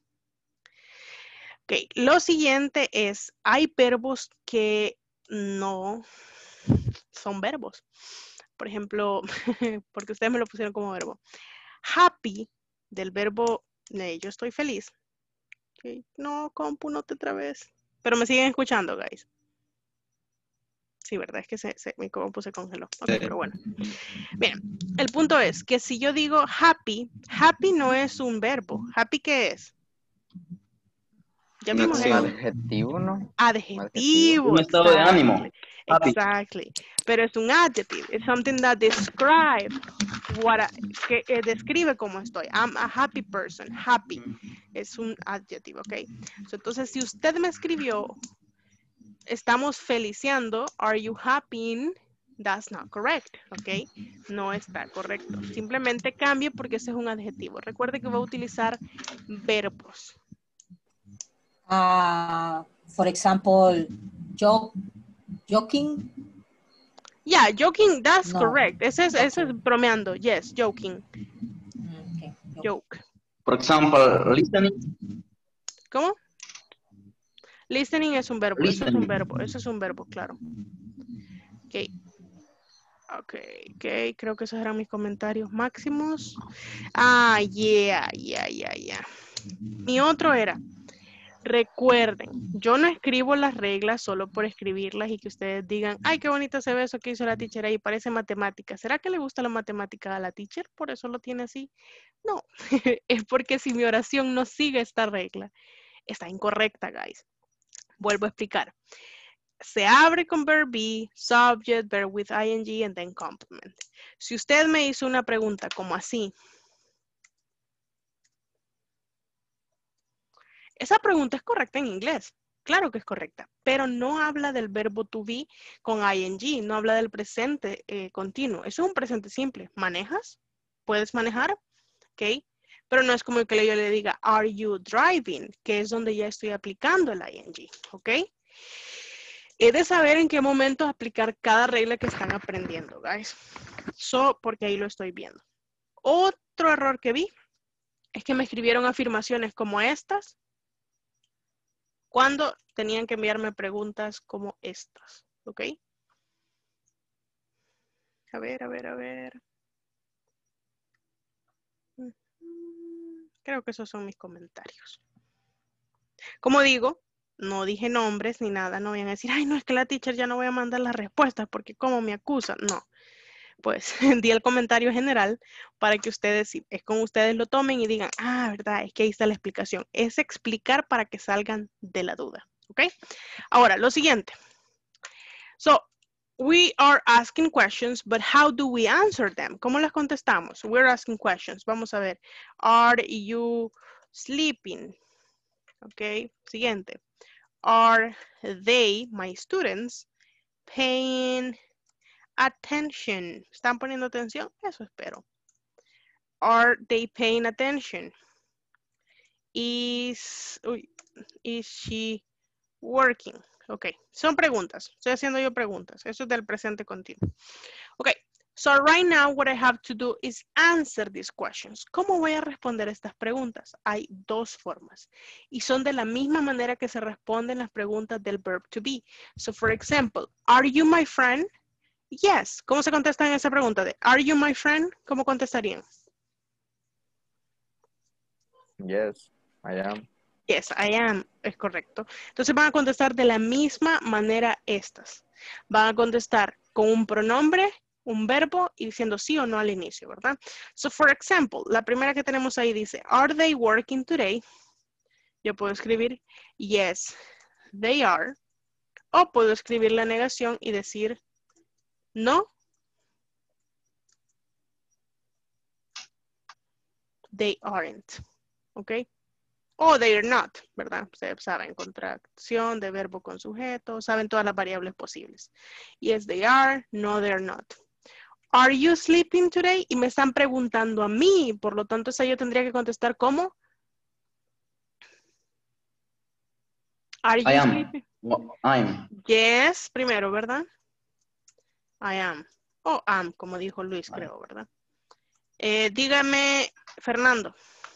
A: Ok, lo siguiente es, hay verbos que no son verbos. Por ejemplo, porque ustedes me lo pusieron como verbo. Happy, del verbo, yo estoy feliz. Okay. No, compu, no te trabes. Pero me siguen escuchando, guys. Sí, verdad, es que mi compu se congeló. Ok, pero bueno. Bien, el punto es que si yo digo happy, happy no es un verbo. ¿Happy qué es? Ya vimos
C: Un
A: eso.
C: adjetivo, ¿no?
A: Adjetivo,
B: Un estado de ánimo. Happy.
A: Exactly. Pero es un adjective. It's something that describes que describe cómo estoy. I'm a happy person. Happy. Es un adjective, ¿ok? So, entonces, si usted me escribió, estamos feliciando, are you happy? That's not correct, ¿ok? No está correcto. Simplemente cambie porque ese es un adjetivo. Recuerde que va a utilizar verbos.
D: For example, joking.
A: Yeah, joking, that's
D: No.
A: correct. Ese es bromeando. Yes, joking.
D: Okay.
A: Joke.
B: For example, listening.
A: ¿Cómo? Listening es un verbo. Eso es un
B: Listening.
A: verbo. Eso es un verbo, claro. Ok. Ok. Creo que esos eran mis comentarios máximos. Ah, yeah. Mi otro era, recuerden, yo no escribo las reglas solo por escribirlas y que ustedes digan, ay, qué bonita se ve eso que hizo la teacher ahí, parece matemática. ¿Será que le gusta la matemática a la teacher? Por eso lo tiene así. No, es porque si mi oración no sigue esta regla, está incorrecta, guys. Vuelvo a explicar. Se abre con verb be, subject, verb with ing, and then complement. Si usted me hizo una pregunta como así, esa pregunta es correcta en inglés. Claro que es correcta, pero no habla del verbo to be con ing, no habla del presente continuo. Eso es un presente simple. ¿Manejas? ¿Puedes manejar? ¿Ok? Pero no es como que yo le diga, are you driving? Que es donde ya estoy aplicando el ing. ¿Ok? He de saber en qué momento aplicar cada regla que están aprendiendo, guys. Porque ahí lo estoy viendo. Otro error que vi es que me escribieron afirmaciones como estas cuando tenían que enviarme preguntas como estas, ¿ok? A ver. Creo que esos son mis comentarios. Como digo, no dije nombres ni nada, no vayan a decir, ay, no, es que la teacher ya no voy a mandar las respuestas porque como me acusan. No, pues di el comentario general para que ustedes, si es con ustedes, lo tomen y digan, ah, verdad, es que ahí está la explicación. Es explicar para que salgan de la duda, ¿ok? Ahora, lo siguiente. So, we are asking questions, but how do we answer them? ¿Cómo las contestamos? We're asking questions. Vamos a ver. Are you sleeping? Ok, siguiente. Are they, my students, paying attention? ¿Están poniendo atención? Eso espero. Are they paying attention? Is she working? Ok, son preguntas. Estoy haciendo yo preguntas. Eso es del presente continuo. Ok, so right now what I have to do is answer these questions. ¿Cómo voy a responder estas preguntas? Hay dos formas. Y son de la misma manera que se responden las preguntas del verb to be. So for example, are you my friend? Yes. ¿Cómo se contesta en esa pregunta de are you my friend? ¿Cómo contestarían?
C: Yes, I am.
A: Yes, I am. Es correcto. Entonces van a contestar de la misma manera estas. Van a contestar con un pronombre, un verbo y diciendo sí o no al inicio, ¿verdad? So, for example, la primera que tenemos ahí dice, are they working today? Yo puedo escribir, yes, they are. O puedo escribir la negación y decir, no, they aren't. ¿Ok? O they're not, ¿verdad? Ustedes saben, contracción de verbo con sujeto, saben todas las variables posibles. Yes, they are, no, they're not. Are you sleeping today? Y me están preguntando a mí, por lo tanto, esa yo tendría que contestar ¿cómo? Are you sleeping?
B: I'm.
A: Yes, primero, ¿verdad? I am. O am, como dijo Luis, creo, ¿verdad? Dígame, Fernando.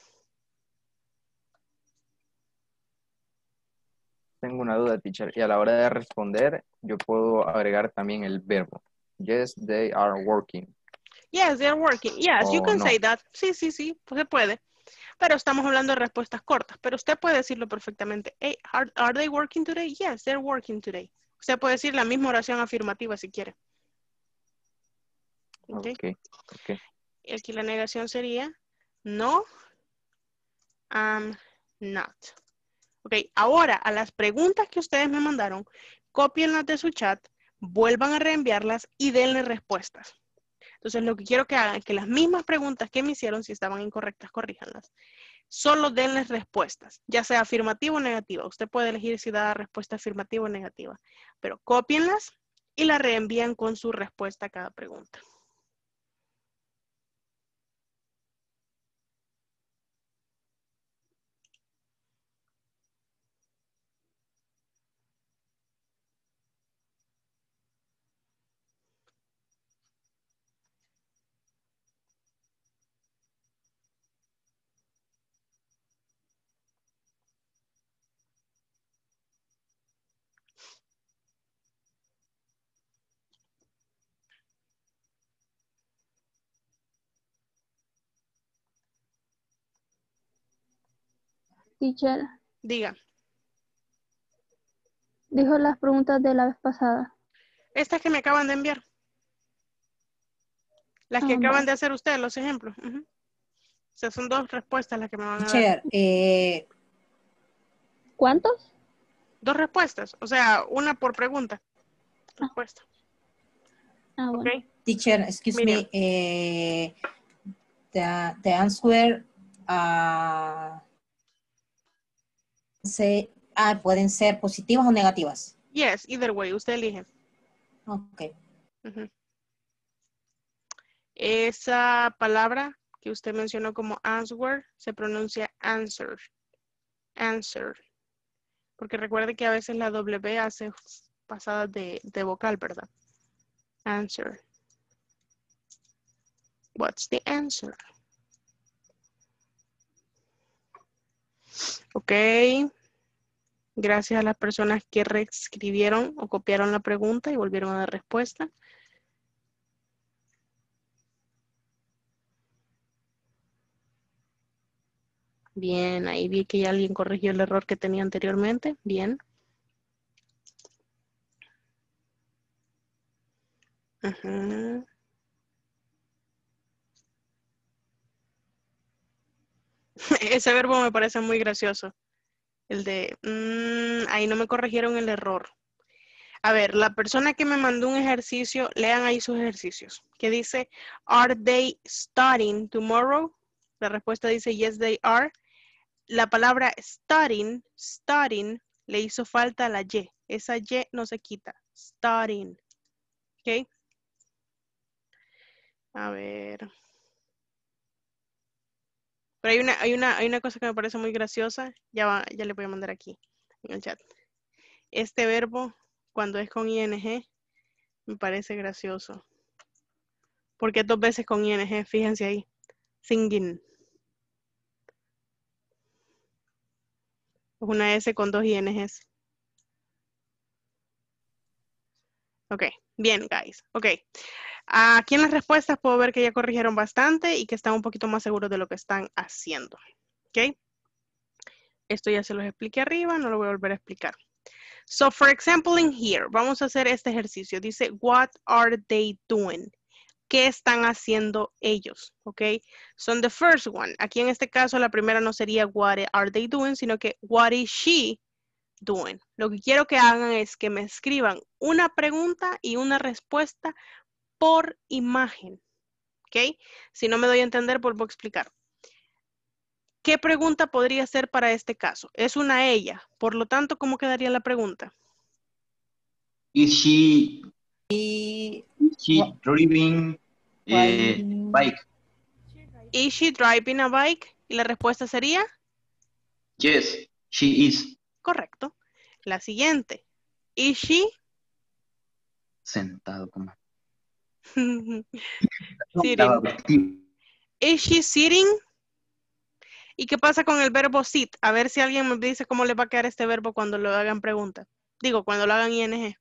C: Tengo una duda, teacher. Y a la hora de responder, yo puedo agregar también el verbo. Yes, they are working.
A: Yes, they are working. Yes, you can say that. Sí, pues se puede. Pero estamos hablando de respuestas cortas. Pero usted puede decirlo perfectamente. Hey, are they working today? Yes, they're working today. Usted puede decir la misma oración afirmativa si quiere. Okay. Y aquí la negación sería no, I'm not. Ok, ahora a las preguntas que ustedes me mandaron, cópienlas de su chat, vuelvan a reenviarlas y denle respuestas. Entonces, lo que quiero que hagan es que las mismas preguntas que me hicieron, si estaban incorrectas, corríjanlas. Solo denles respuestas, ya sea afirmativa o negativa. Usted puede elegir si da respuesta afirmativa o negativa, pero cópienlas y la reenvían con su respuesta a cada pregunta.
I: Teacher,
A: Diga.
I: dijo las preguntas de la vez pasada.
A: Estas que me acaban de enviar. Las que acaban de hacer ustedes, los ejemplos. O sea, son 2 respuestas las que me van a dar.
D: Teacher,
I: ¿Cuántos?
A: 2 respuestas. O sea, una por pregunta. Respuesta.
I: Bueno.
A: Okay.
D: teacher, excuse me, the answer pueden ser positivas o negativas.
A: Yes, either way, usted elige.
D: Ok.
A: Esa palabra que usted mencionó como answer se pronuncia answer. Answer. Porque recuerde que a veces la W hace pasadas de vocal, ¿verdad? Answer. What's the answer? Ok. Gracias a las personas que reescribieron o copiaron la pregunta y volvieron a dar respuesta. Bien, ahí vi que ya alguien corrigió el error que tenía anteriormente. Bien. Ese verbo me parece muy gracioso. El de, ahí no me corrigieron el error. A ver, la persona que me mandó un ejercicio, lean ahí sus ejercicios. Que dice, are they studying tomorrow? La respuesta dice, yes, they are. La palabra studying, le hizo falta la Y. Esa Y no se quita. Studying. ¿Ok? A ver. Pero hay una cosa que me parece muy graciosa. Ya le voy a mandar aquí en el chat. Este verbo, cuando es con ing, me parece gracioso. Porque 2 veces con ing, fíjense ahí. Singing. Es una S con 2 INGs. Ok, bien, guys. Ok. Aquí en las respuestas puedo ver que ya corrigieron bastante y que están un poquito más seguros de lo que están haciendo. Ok. Esto ya se los expliqué arriba, no lo voy a volver a explicar. So, for example, in here, vamos a hacer este ejercicio. Dice, what are they doing? ¿Qué están haciendo ellos? Ok. Son the first one. Aquí en este caso, la primera no sería what are they doing, sino que what is she doing? Lo que quiero que hagan es que me escriban una pregunta y una respuesta por imagen. ¿Ok? Si no me doy a entender, vuelvo a explicar. ¿Qué pregunta podría ser para este caso? Es una ella. Por lo tanto, ¿cómo quedaría la pregunta?
B: Is she driving bike?
A: Is she driving a bike? Y la respuesta sería?
B: Yes, she is.
A: Correcto. La siguiente. Is she?
B: Sentado como.
A: Sitting. Is she sitting? ¿Y qué pasa con el verbo sit? A ver si alguien me dice cómo le va a quedar este verbo cuando lo hagan pregunta. Digo, cuando lo hagan ing.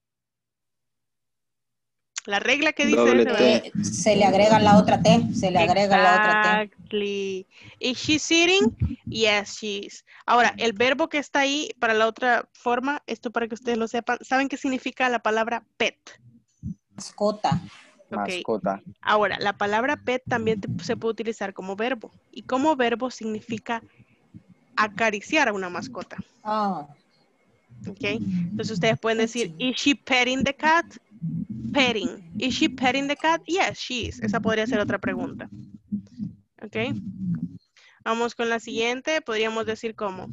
A: La regla que dice
C: Doble
A: ese
C: T.
A: verbo.
D: Se le agrega la otra T. Se le agrega la otra T.
A: Exactly. Is she sitting? Yes, she is. Ahora, el verbo que está ahí para la otra forma, esto para que ustedes lo sepan, ¿saben qué significa la palabra pet?
D: Mascota.
A: Okay.
C: Mascota.
A: Ahora, la palabra pet también se puede utilizar como verbo. Y como verbo significa acariciar a una mascota.
D: Oh.
A: Ok. Entonces ustedes pueden decir, is she petting the cat? Petting. Is she petting the cat? Yes, she is. Esa podría ser otra pregunta. Ok. Vamos con la siguiente. Podríamos decir cómo.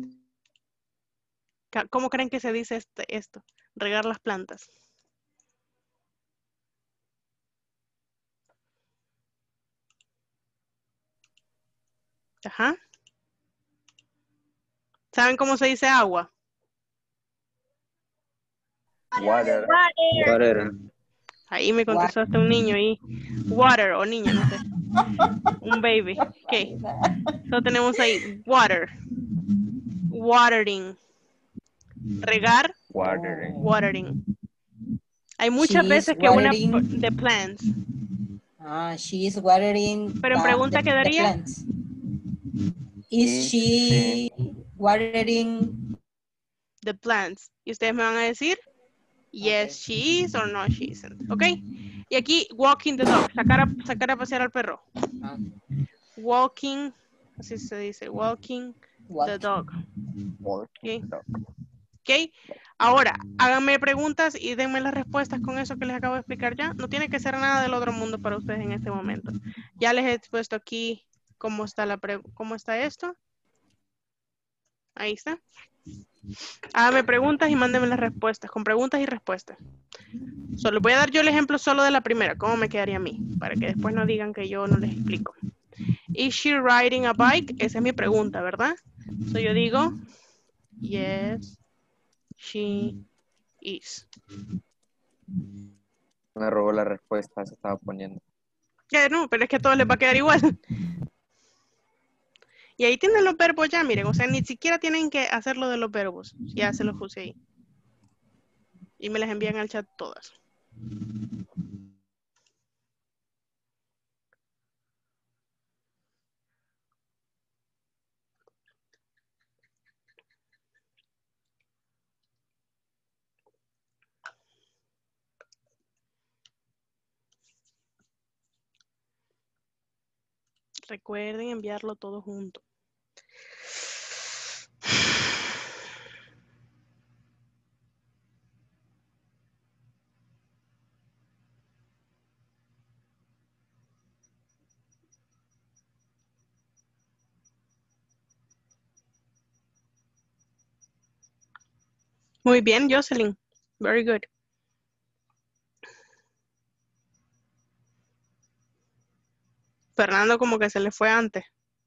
A: ¿Cómo creen que se dice esto? Regar las plantas. Ajá. ¿Saben cómo se dice agua?
C: Water.
B: Water.
A: Ahí me contestó hasta un niño ahí. Water o niña, no sé. Un baby. Ok. So tenemos ahí water. Watering. Regar.
C: Watering.
A: Watering. Hay muchas
D: She
A: veces
D: is
A: que una
D: watering.
A: de plants.
D: She is watering
A: Pero en pregunta
D: the
A: quedaría.
D: plants. Is she watering
A: The plants. Y ustedes me van a decir, yes, she is or no, she isn't. ¿Ok? Y aquí, walking the dog. Sacar a pasear al perro. Walking, así se dice, walking the dog.
C: Walking
A: Okay.
C: dog.
A: ¿Ok? Ahora, háganme preguntas y denme las respuestas con eso que les acabo de explicar ya. No tiene que ser nada del otro mundo para ustedes en este momento. Ya les he puesto aquí cómo está esto. Ahí está. Háganme preguntas y mándenme las respuestas, con preguntas y respuestas. Solo voy a dar yo el ejemplo solo de la primera, cómo me quedaría a mí, para que después no digan que yo no les explico. Is she riding a bike? Esa es mi pregunta, ¿verdad? So yo digo, yes, she is.
C: Me robó la respuesta, se estaba poniendo.
A: No, pero es que a todos les va a quedar igual. Y ahí tienen los verbos ya, miren, o sea, ni siquiera tienen que hacerlo de los verbos. Ya se los puse ahí. Y me las envían al chat todas. Recuerden enviarlo todo junto. Muy bien, Jocelyn. Very good. Fernando como que se le fue antes.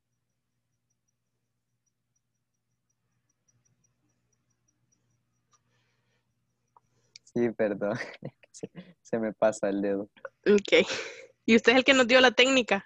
C: Sí, perdón. Se me pasa el dedo.
A: Ok. ¿Y usted es el que nos dio la técnica?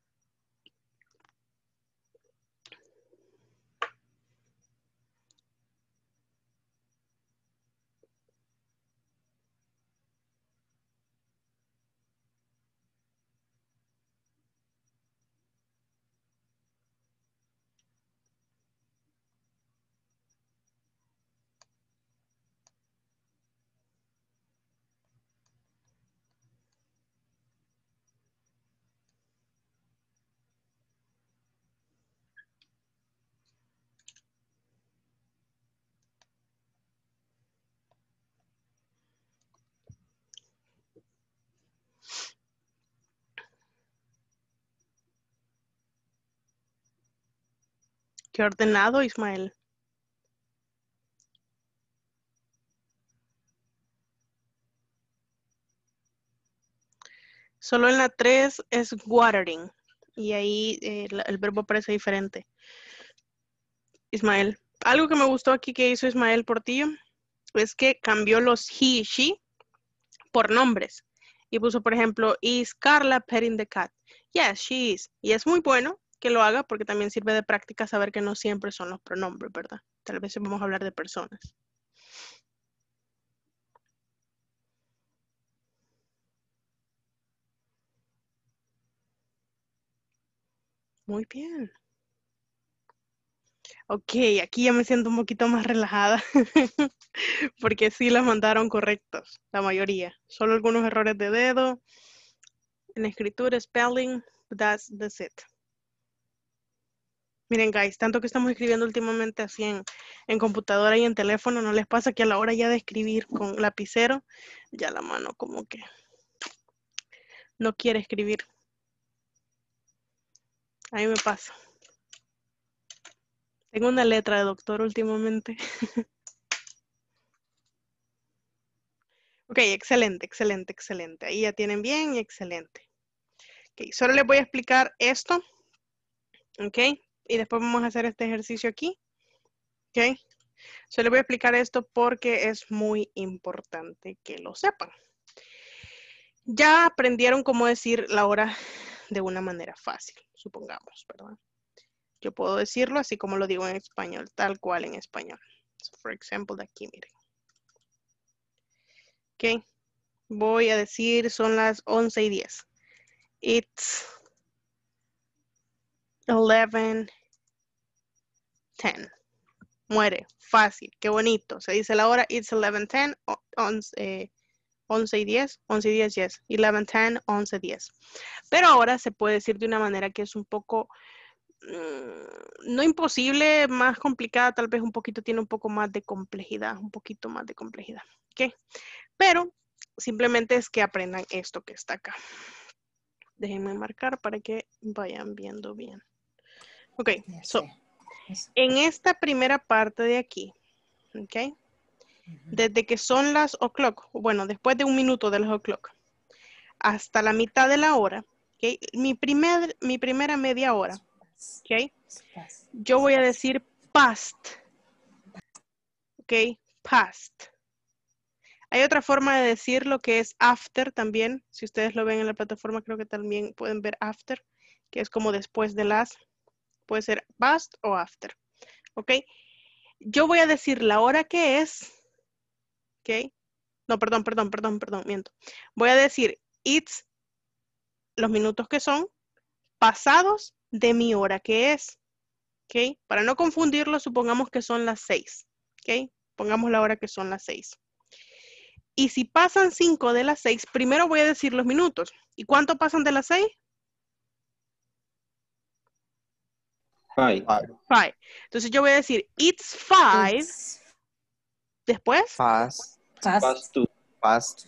A: Qué ordenado, Ismael. Solo en la 3 es watering. Y ahí el verbo parece diferente. Ismael. Algo que me gustó aquí que hizo Ismael Portillo es que cambió los he y she por nombres. Y puso, por ejemplo, is Carla petting the cat? Yes, she is. Y es muy bueno que lo haga porque también sirve de práctica saber que no siempre son los pronombres, ¿verdad? Tal vez vamos a hablar de personas. Muy bien. Ok, aquí ya me siento un poquito más relajada porque sí las mandaron correctos, la mayoría. Solo algunos errores de dedo, en escritura, spelling, that's it. Miren, guys, tanto que estamos escribiendo últimamente así en computadora y en teléfono, ¿no les pasa que a la hora ya de escribir con lapicero, ya la mano como que no quiere escribir? A mí me pasa. Tengo una letra de doctor últimamente. Ok, excelente, excelente, excelente. Ahí ya tienen bien, excelente. Ok, solo les voy a explicar esto. Ok, y después vamos a hacer este ejercicio aquí. Ok, solo les voy a explicar esto porque es muy importante que lo sepan. Ya aprendieron cómo decir la hora de una manera fácil, supongamos, ¿verdad? Yo puedo decirlo así como lo digo en español, tal cual en español. So, for example, de aquí, miren. Ok, voy a decir, son las 11:10. It's 11:10. Muere, fácil, qué bonito. Se dice la hora, it's 11:10, 11:10, 11:10, yes. 11:10, 11:10. Pero ahora se puede decir de una manera que es un poco, no imposible, más complicada, tal vez un poquito, tiene un poco más de complejidad, un poquito más de complejidad. ¿Ok? Pero simplemente es que aprendan esto que está acá. Déjenme marcar para que vayan viendo bien. Ok, so, en esta primera parte de aquí, ok, desde que son las o'clock, bueno, después de 1 minuto de las o'clock, hasta la mitad de la hora, ok, mi primera media hora, ok, yo voy a decir past, ok, past. Hay otra forma de decirlo que es after también. Si ustedes lo ven en la plataforma, creo que también pueden ver after, que es como después de las. Puede ser past o after. ¿Ok? Yo voy a decir la hora que es. ¿Ok? No, perdón, miento. Voy a decir it's, los minutos que son, pasados de mi hora que es. ¿Ok? Para no confundirlo, supongamos que son las 6. ¿Ok? Pongamos la hora que son las 6. Y si pasan 5 de las 6, primero voy a decir los minutos. ¿Y cuánto pasan de las 6?
B: 5.
A: 5. Entonces yo voy a decir, it's 5. Después,
C: Past
B: 2.
C: past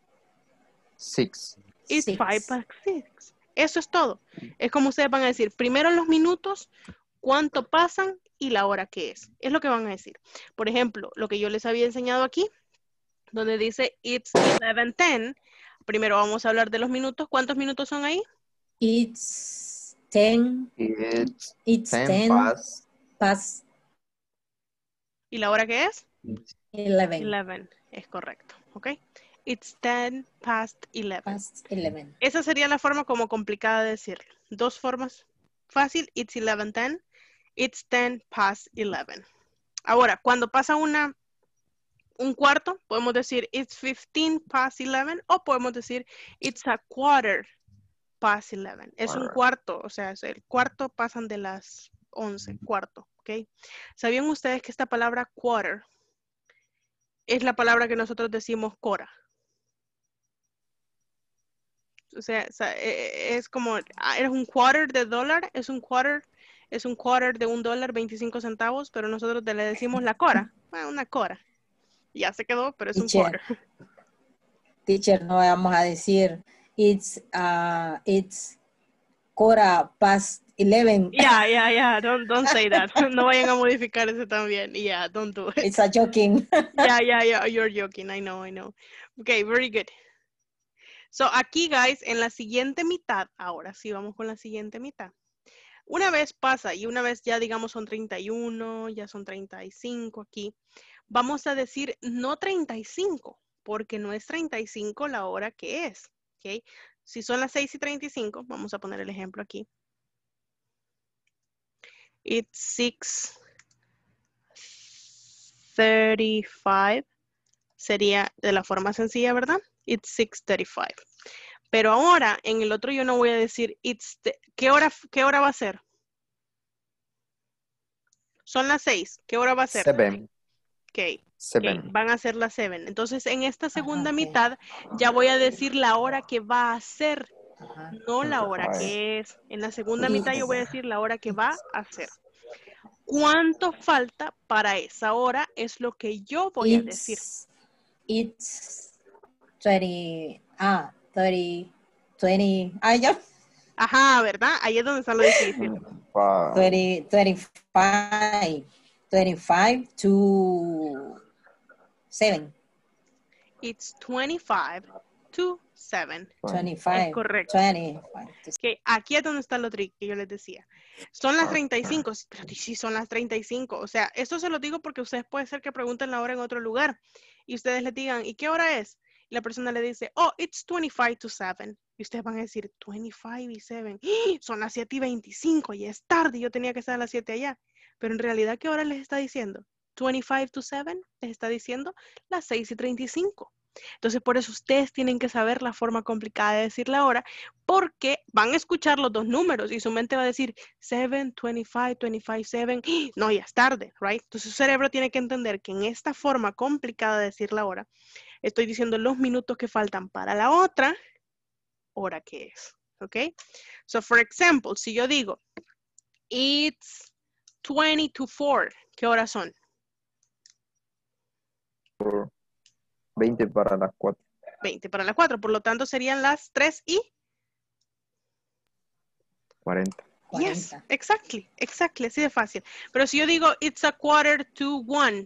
C: 6.
A: it's 5 past 6. Eso es todo. Es como ustedes van a decir, primero los minutos, cuánto pasan y la hora que es. Es lo que van a decir. Por ejemplo, lo que yo les había enseñado aquí, donde dice it's 11:10. Primero vamos a hablar de los minutos. ¿Cuántos minutos son ahí?
D: It's 10.
C: It's 10
D: past.
A: ¿Y la hora que es?
D: 11.
A: 11. Es correcto. ¿Ok? It's 10 past 11.
D: Past 11.
A: Esa sería la forma como complicada de decirlo. Dos formas. Fácil, it's 11:10. It's 10 past 11. Ahora, cuando pasa un cuarto, podemos decir it's 15 past 11 o podemos decir it's a quarter past 11. Es un cuarto, o sea, es el cuarto pasan de las 11, cuarto, ¿ok? ¿Sabían ustedes que esta palabra quarter es la palabra que nosotros decimos cora? O sea, es como, es un quarter de dólar, es un quarter de $1, 25 centavos, pero nosotros le decimos la cora, una cora. Ya se quedó, pero es un quarter.
D: Teacher, no vamos a decir it's quarter past 11.
A: Yeah, don't say that. No vayan a modificar ese también. Yeah, don't do it.
D: It's a joking.
A: Yeah, you're joking. I know. Okay, very good. So, aquí, guys, en la siguiente mitad, ahora sí vamos con la siguiente mitad. Una vez pasa y una vez ya, digamos, son 31, ya son 35 aquí, vamos a decir no 35, porque no es 35 la hora que es, ¿ok? Si son las 6:35, vamos a poner el ejemplo aquí. It's 6:35. Sería de la forma sencilla, ¿verdad? It's 6:35. Pero ahora, en el otro yo no voy a decir ¿qué hora va a ser? Son las 6. ¿Qué hora va a ser?
C: 7.
A: Okay. Van a ser las 7. Entonces, en esta segunda mitad ya voy a decir la hora que va a ser, no la hora que es. En la segunda mitad yo voy a decir la hora que va a ser. ¿Cuánto falta para esa hora? Es lo que yo voy a decir.
D: It's 20, 20, ya.
A: Ajá, ¿verdad? Ahí es donde está lo difícil.
D: 25 to 7.
A: It's 25 to 7.
D: 25.
A: Es correcto.
D: 25.
A: Okay, aquí es donde está lo trick que yo les decía. Son las 35, pero sí son las 35. O sea, esto se lo digo porque ustedes puede ser que pregunten la hora en otro lugar y ustedes les digan, ¿y qué hora es? Y la persona le dice, oh, it's 25 to 7. Y ustedes van a decir, 25 y 7. Son las 7:25 y es tarde. Yo tenía que estar a las 7 allá. Pero en realidad, ¿qué hora les está diciendo? 25 to 7 les está diciendo las 6:35. Entonces, por eso ustedes tienen que saber la forma complicada de decir la hora, porque van a escuchar los dos números y su mente va a decir 7, 25, 25, 7. No, ya es tarde, right? Entonces, su cerebro tiene que entender que en esta forma complicada de decir la hora, estoy diciendo los minutos que faltan para la otra hora que es, ¿ok? So, for example, si yo digo, it's 20 to 4, ¿qué horas son?
C: 20 para las 4.
A: 20 para las 4, por lo tanto serían las
C: 40.
A: Yes, exactly, así de fácil. Pero si yo digo, it's a 1:45.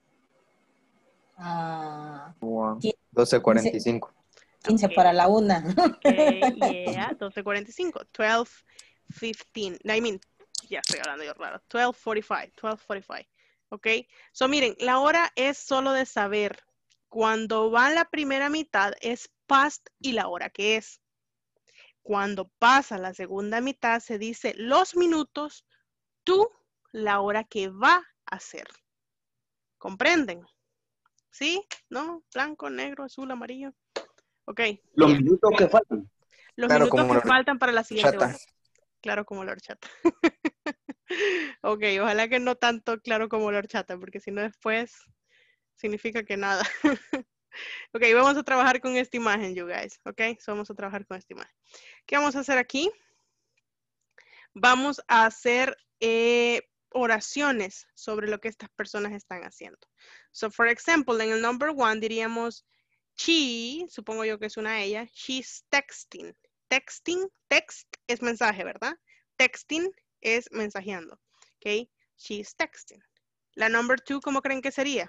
C: 12:45.
D: 15 para la 1.
A: Yeah, 12:45. 12:15. I mean, ya estoy hablando yo raro. 12:45. Ok. So, miren, la hora es solo de saber. Cuando va la primera mitad es past y la hora que es. Cuando pasa la segunda mitad se dice los minutos, tú, la hora que va a ser. ¿Comprenden? ¿Sí? ¿No? Blanco, negro, azul, amarillo. Ok.
B: Los minutos que faltan.
A: Los
C: Claro,
A: minutos
C: como
A: que faltan para la siguiente
C: horchata.
A: hora. Claro como la horchata. Ok, ojalá que no tanto claro como la horchata, porque si no después significa que nada. Ok, vamos a trabajar con esta imagen, you guys. Ok, so vamos a trabajar con esta imagen. ¿Qué vamos a hacer aquí? Vamos a hacer oraciones sobre lo que estas personas están haciendo. So, for example, en el number 1 diríamos, she, supongo yo que es una ella, she's texting. Texting, text es mensaje, ¿verdad? Texting es mensajeando. Ok, she's texting. La number 2, ¿cómo creen que sería?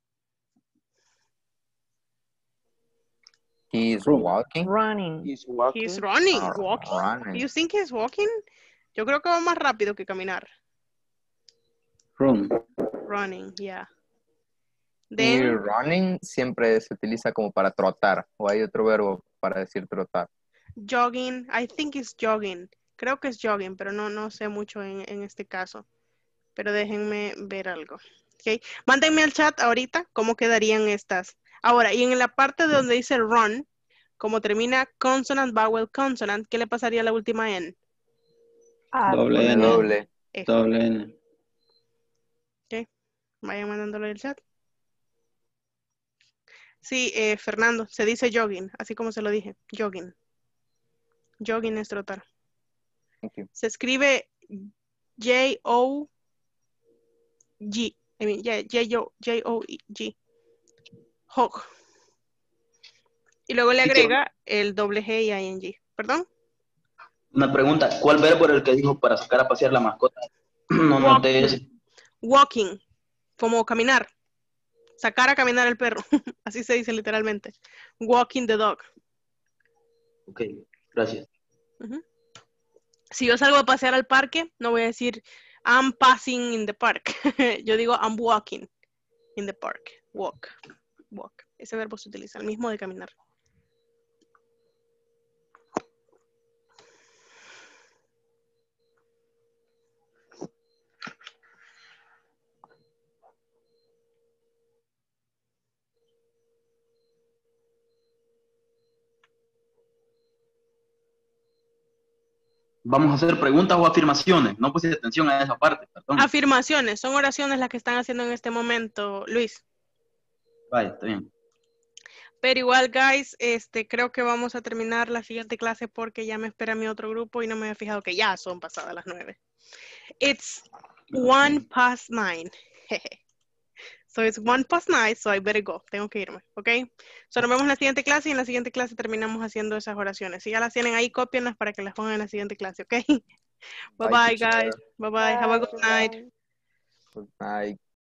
C: He's walking.
E: Running.
B: He's walking.
A: He's running. Walking?
C: Running.
A: You think he's walking? Yo creo que va más rápido que caminar.
B: Run.
A: Running, yeah.
C: Y
A: Then,
C: running siempre se utiliza como para trotar. O hay otro verbo para decir trotar.
A: jogging, I think it's jogging. Creo que es jogging, pero no sé mucho en este caso. Pero déjenme ver algo. Okay. Mándenme al chat ahorita cómo quedarían estas. Ahora, y en la parte de donde dice run, como termina consonant, vowel, consonant, ¿qué le pasaría a la última N?
B: Doble N.
C: Doble.
A: Eso.
B: Doble N.
A: Ok. Vayan mandándolo al chat. Sí, Fernando, se dice jogging, así como se lo dije. Jogging. Jogging es trotar.
C: Thank you.
A: Se escribe J-O-G. I mean, J-O-G. Hog. Y luego le agrega el doble G y ING. ¿Perdón?
B: Una pregunta, ¿cuál verbo era el que dijo para sacar a pasear la mascota? No noté ese.
A: Walking. Como caminar. Sacar a caminar al perro. Así se dice literalmente. Walking the dog.
B: Ok, gracias.
A: Si yo salgo a pasear al parque, no voy a decir I'm passing in the park. Yo digo I'm walking in the park. Walk. Walk. Ese verbo se utiliza, el mismo de caminar.
B: Vamos a hacer preguntas o afirmaciones. No puse atención a esa parte, perdón.
A: Afirmaciones, son oraciones las que están haciendo en este momento, Luis.
B: Vale, está bien.
A: Pero igual, guys, creo que vamos a terminar la siguiente clase porque ya me espera mi otro grupo y no me había fijado que ya son pasadas las 9. It's 1:09. So it's 1:09, so I better go. Tengo que irme, ¿ok? So nos vemos en la siguiente clase y en la siguiente clase terminamos haciendo esas oraciones. Si ya las tienen ahí, cópienlas para que las pongan en la siguiente clase, ¿ok? Bye bye, guys. Bye bye. Have a good night.
C: Good night.